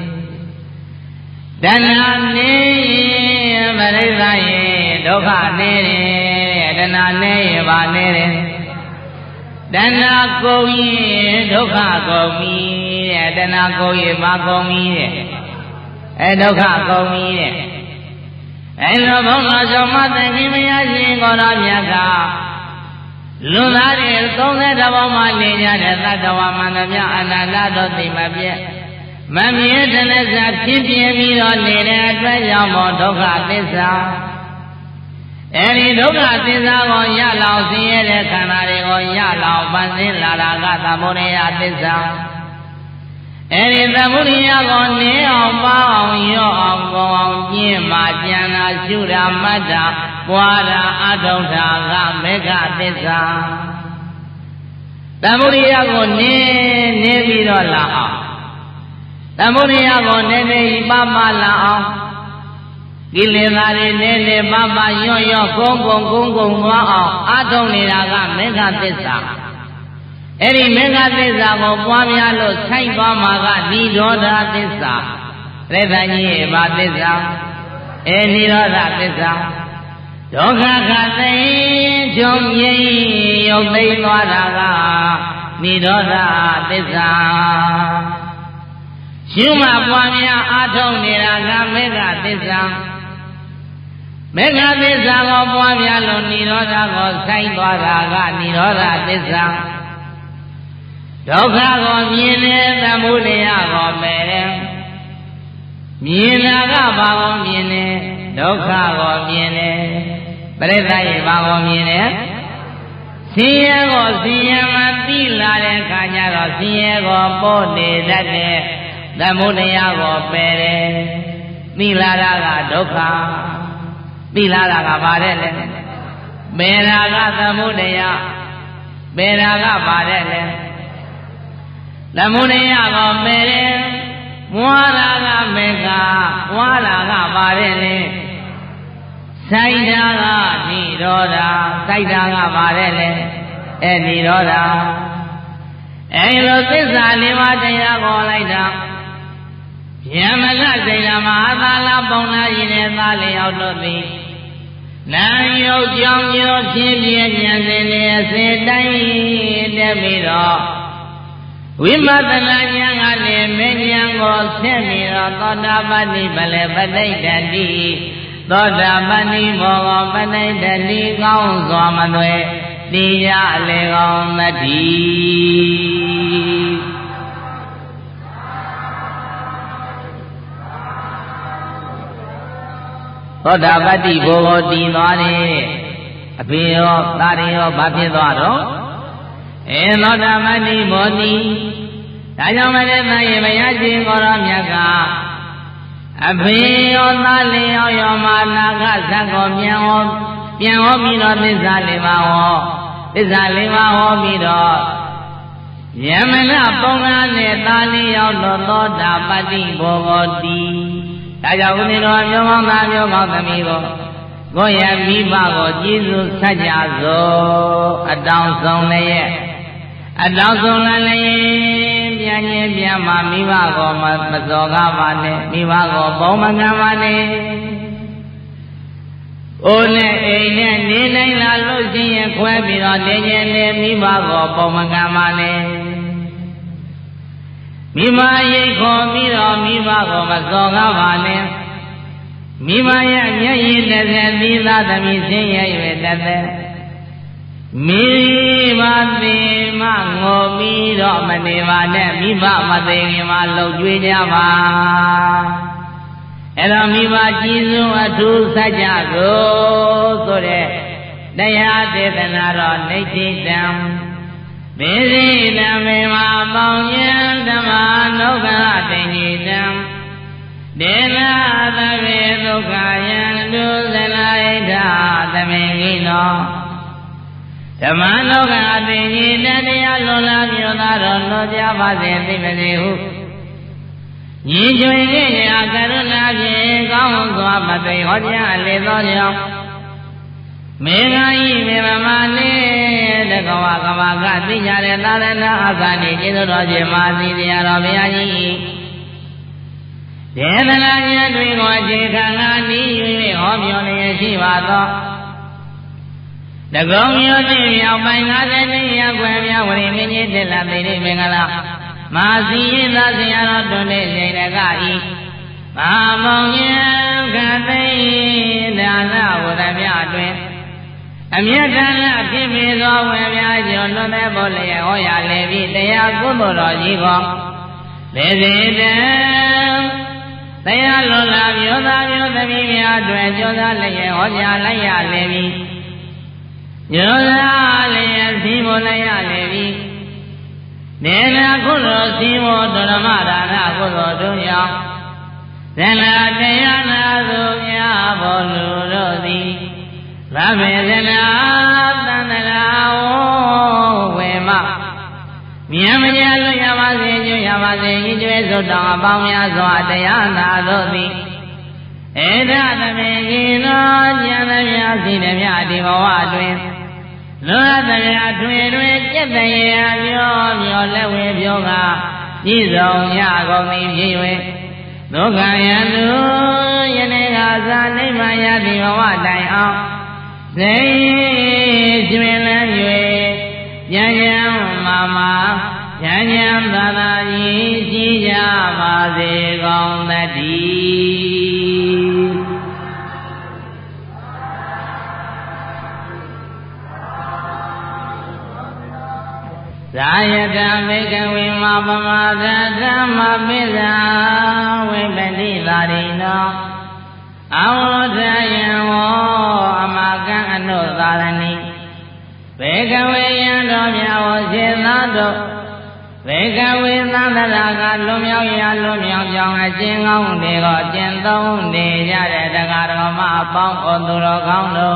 တဏှာနေရင်ပရိသတ်ရင်ဒုက္ခနေတယ်တဏှာနေရင်ဗာနေတယ်တဏှာကုန်ရင်ဒုက္ခကုန်ပြီတဲ့တဏှာကုန်ရင်မကုန်ပြီတဲ့ဒုက္ခကုန်ပြီတဲ့လိုဘုရားဆောင်မသင်္ခင်မရရှင်ကိုယ်တော်မြတ်ကလူသားတွေ30ဘောမှာနေကြတဲ့သတ္တဝါမန္တမြအနန္တသောသိမပြည့်မမြဲတဲ့လက်စားဖြစ်ပြပြီးတော့နေတဲ့အတွက်ကြောင့်ဒုက္ခသစ္စာအဲဒီဒုက္ခသစ္စာကိုရလောက်ဆင်းရဲတဲ့ခန္ဓာတွေကိုရလောက်ပန်းစင်းလာတာကသမုဒိယသစ္စာအဲဒီသမုဒိယကိုနင်းအောင်ပါအောင်ရော့အောင်ကောင်းအောင်ကျင့်မှကျန်တာရှုတာမှတ်တာပွားတာအထောက်တာကမေဃသစ္စာသမုဒိယကိုနင်းပြီးတော့လာအောင်သမုဒိယကိုနည်းနည်းပပလာအောင်ကိလေသာတွေနဲ့ပပရွတ်ကုန်းသွားအောင်အထုံးနေတာကမေဃသစ္စာအဲ့ဒီမေဃသစ္စာကိုပွားများလို့ဆိုင်သွားမှာကနိရောဓသစ္စာပြိဿကြီးရဲ့ဘာသစ္စာနိရောဓသစ္စာဒုက္ခခသိကျုံငြိမ်းရုပ်သိမ်းသွားတာကနိရောဓသစ္စာရှုမှပွားများအထုံးနေတာကမေဃသစ္စာမေဃသစ္စာကိုပွားများလို့နိရောဓကိုဆိုင်သွားတာကနိရောဓသစ္စာဒုက္ခကိုမြင်တယ်သမုဒယကိုပယ်တယ်မြင်တာကဘာကိုမြင်တယ်ဒုက္ခကိုမြင်တယ်ပရိသတ်ရဲ့ဘာကိုမြင်တယ်ဆင်းရဲကိုဆင်းရဲမှသိလာတဲ့အခါကျတော့ဆင်းရဲကိုပို့နေတတ်တဲ့သမုဒယကိုပယ်တယ်သိလာတာကဒုက္ခသိလာတာကဘာတဲ့လဲပယ်တာကသမုဒယပယ်တာကဘာတဲ့လဲသမုဒယကိုပယ်တယ်မွားတာကမေကမွားတာကပါတဲ့လေစိုက်တာကနိရောဓစိုက်တာကပါတဲ့လေနိရောဓလိုသစ္စာလေးပါးတရားခေါ်လိုက်တာယမကစိတ်ဓမ္မအသာလပုံနာရင်နဲ့သားလျောက်တို့သည်နာယုတ်ကြောင့်ရောဖြစ်ပြဉာဏ်စဉ်နဲ့အစေတိုင်းတက်ပြီးတော့ဝိပဿနာဉာဏ်ကနေမဉ္ဇဉ်ကိုဆက်ပြီးတော့သောတာပတိပလေပဋိဒန္တိသောတာပတိဘောဂပဋိဒန္တိကောင်းစွာမသွဲတရားအလေကောင်းသတ္တိသောတာပတိဘောဂတည်သွားတယ်အဖေရောသားရရောဘာဖြစ်သွားတော့သောတာပတိဘောတိဒါကြောင့်မလဲသာယေဘုရားရှင်ကိုရောမြတ်ကအဖေရောသားလျောရောမာနာကဇတ်ကိုပြန်ဟောပြီးတော့သစ္စာလေးပါးဟောသစ္စာလေးပါးဟောပြီးတော့ယမနပုံနာနဲ့သားလျောတော့သောတာပတိဘောဂတိဒါကြောင့်ဦးနေတော်မျိုးကောင်းသားမျိုးကောင်းသမီးကိုရမိဘကိုကျေးဇူးဆက်ကြစို့အတောင်ဆုံးလည်းအတောင်ဆုံးလည်းပြန်ချင်းပြန်မှမိဘကိုမစော်ကားပါနဲ့မိဘကိုဘုံမကံပါနဲ့အိုးနဲ့အိမ်နဲ့နေနိုင်လာလို့ရှိရင်ခွဲပြီးတော့နေခြင်းနဲ့မိဘကိုဘုံမကံပါနဲ့မိမရိတ်ခေါ်ပြီးတော့မိဘကိုမစော်ကားပါနဲ့မိမရဲ့မျက်ရည်တစ်ဆက်သီးသားသမီးဆင်းရဲ၍တစ်သက်မိဘသေးမငိုပြီးတော့မနေပါနဲ့မိဘမသေးခင်မှာလှုပ်ကြွေးကြပါအဲ့တော့မိဘကြီးစုအထူးဆက်ကြစို့ဆိုတဲ့တရားဒေသနာတော်နေတိတံမေဇိတံမေမပေါင်းယံဓမ္မနုက္ခတိဉ္စီတံဒေနာသဗေဒုက္ခယံတုဇနာဣဒာသမေကိနောဓမ္မလောကအသိဉာဏ်တရားလွန်လာမြို့သားတော်လို့ကြပါစေသိမစေဟုညီကျွင်ခဲ့ရာကရုဏာဖြင့်ကောင်းစွာမသိဟောကြားလေသောကြောင့်မေဃာဤမေမမလေးတကဝကဘာကသိကြတဲ့သာသနာအကနေကျေးဇူးတော်ရှင်မာသီတရားတော်ဘုရားကြီးဒေသနာဉာဏ်တွေကိုအခြေခံငါနီး၍ဟောပြောလျက်ရှိပါသောတကုံမြို့တိမြောက်ပိုင်း52ရပ်ကွယ်များဝရိမင်းကြီးတက်လာသိတဲ့မင်္ဂလာမဟာစီရင်သာဆရာတော်တွင်တဲ့ချိန်တကဤမဟာမောင်ယံခသိဒါနဝရမြအတွင်အမြတ်တန်လဖြစ်ပေသောဝေမြာကျော်လွန်တဲ့ဘောလျက်ဟောရလေပြီးတရားကုသိုလ်တော်ကြီးကောလေစေတံတရားလွန်လာမြို့သားမြို့သမီးများအတွင်ကျော်သားလျက်ဟောကြားလိုက်ရလေပြီးညောသာလည်းစီမလိုက်ရလေပြီနေနာကုသိုလ်စီမောဓမ္မဒါနကုသိုလ်တို့ကြောင့်သင်္လာတရားနာသို့များဘောလူတို့သည်သဗ္ဗေသနာသန္တရာဝေမမြတ်မညာလွတ်ရပါစေညွတ်ရပါစေဤကျွဲစွတ်တော်အပေါင်းများစွာတရားနာတို့သည်ဧဒသမေကိနောဉာဏ်များစီနှမြဒီဘဝအတွင်းလွတ်တရားတွင်ကျက်တရားမျောလက်ဝဲပြောကဤဆောင်ရကုန်သည်ဖြစ်၍ဒုက္ခယံသူယနေ့ကသာနိဗ္ဗာန်ရသည့်ဘဝတိုင်အောင်စိတ်ကျွင်လန်း၍ဉာဏ်ဉာဏ်မာမာဉာဏ်ဉာဏ်သာသာကြီးရှိကြပါစေကောင်းသတည်းသာယတမေကဝိမပမာဒဓမ္မပိဇာဝိပတိသာရိနော Awodayawo amakan anu tharani Bhagawe yandomyawo sithado Bhagawe thandaraga lumyaw jong achin kaung deko achin thong de jade dagarama apang onduro kaung do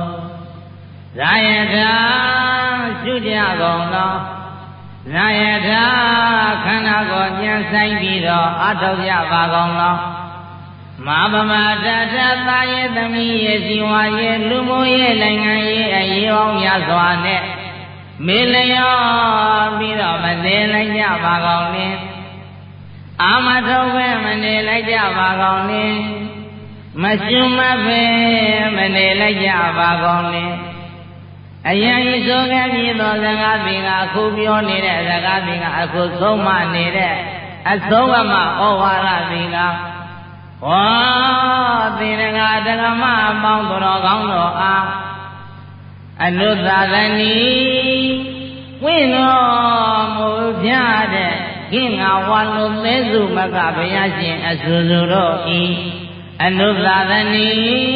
Zayata sujya kaung do Zayata khana ko nyan sai pi do athok ya ba kaung do Mabama data ye thami ye siwa ye lumo ye langan ye aye ong ya swa ne me layo pi do ma ne lai ja ba kaung ni ama thok be ma ne lai ja ba kaung ni ma shu ma be ma ne lai ja ba kaung ni Ayan so ke pi do sanga pi ga akhu pyo nede saka pi ga akhu song ma nede asong ma owara pi ga Wah, tiranga dagama bang toro kaung do a Anudadani Wino mo jade Kinga walu mezu maka bayasin asuzuro I Anudadani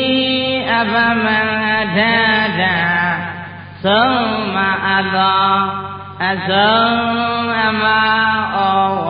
abamadada Soma ado Asoma ma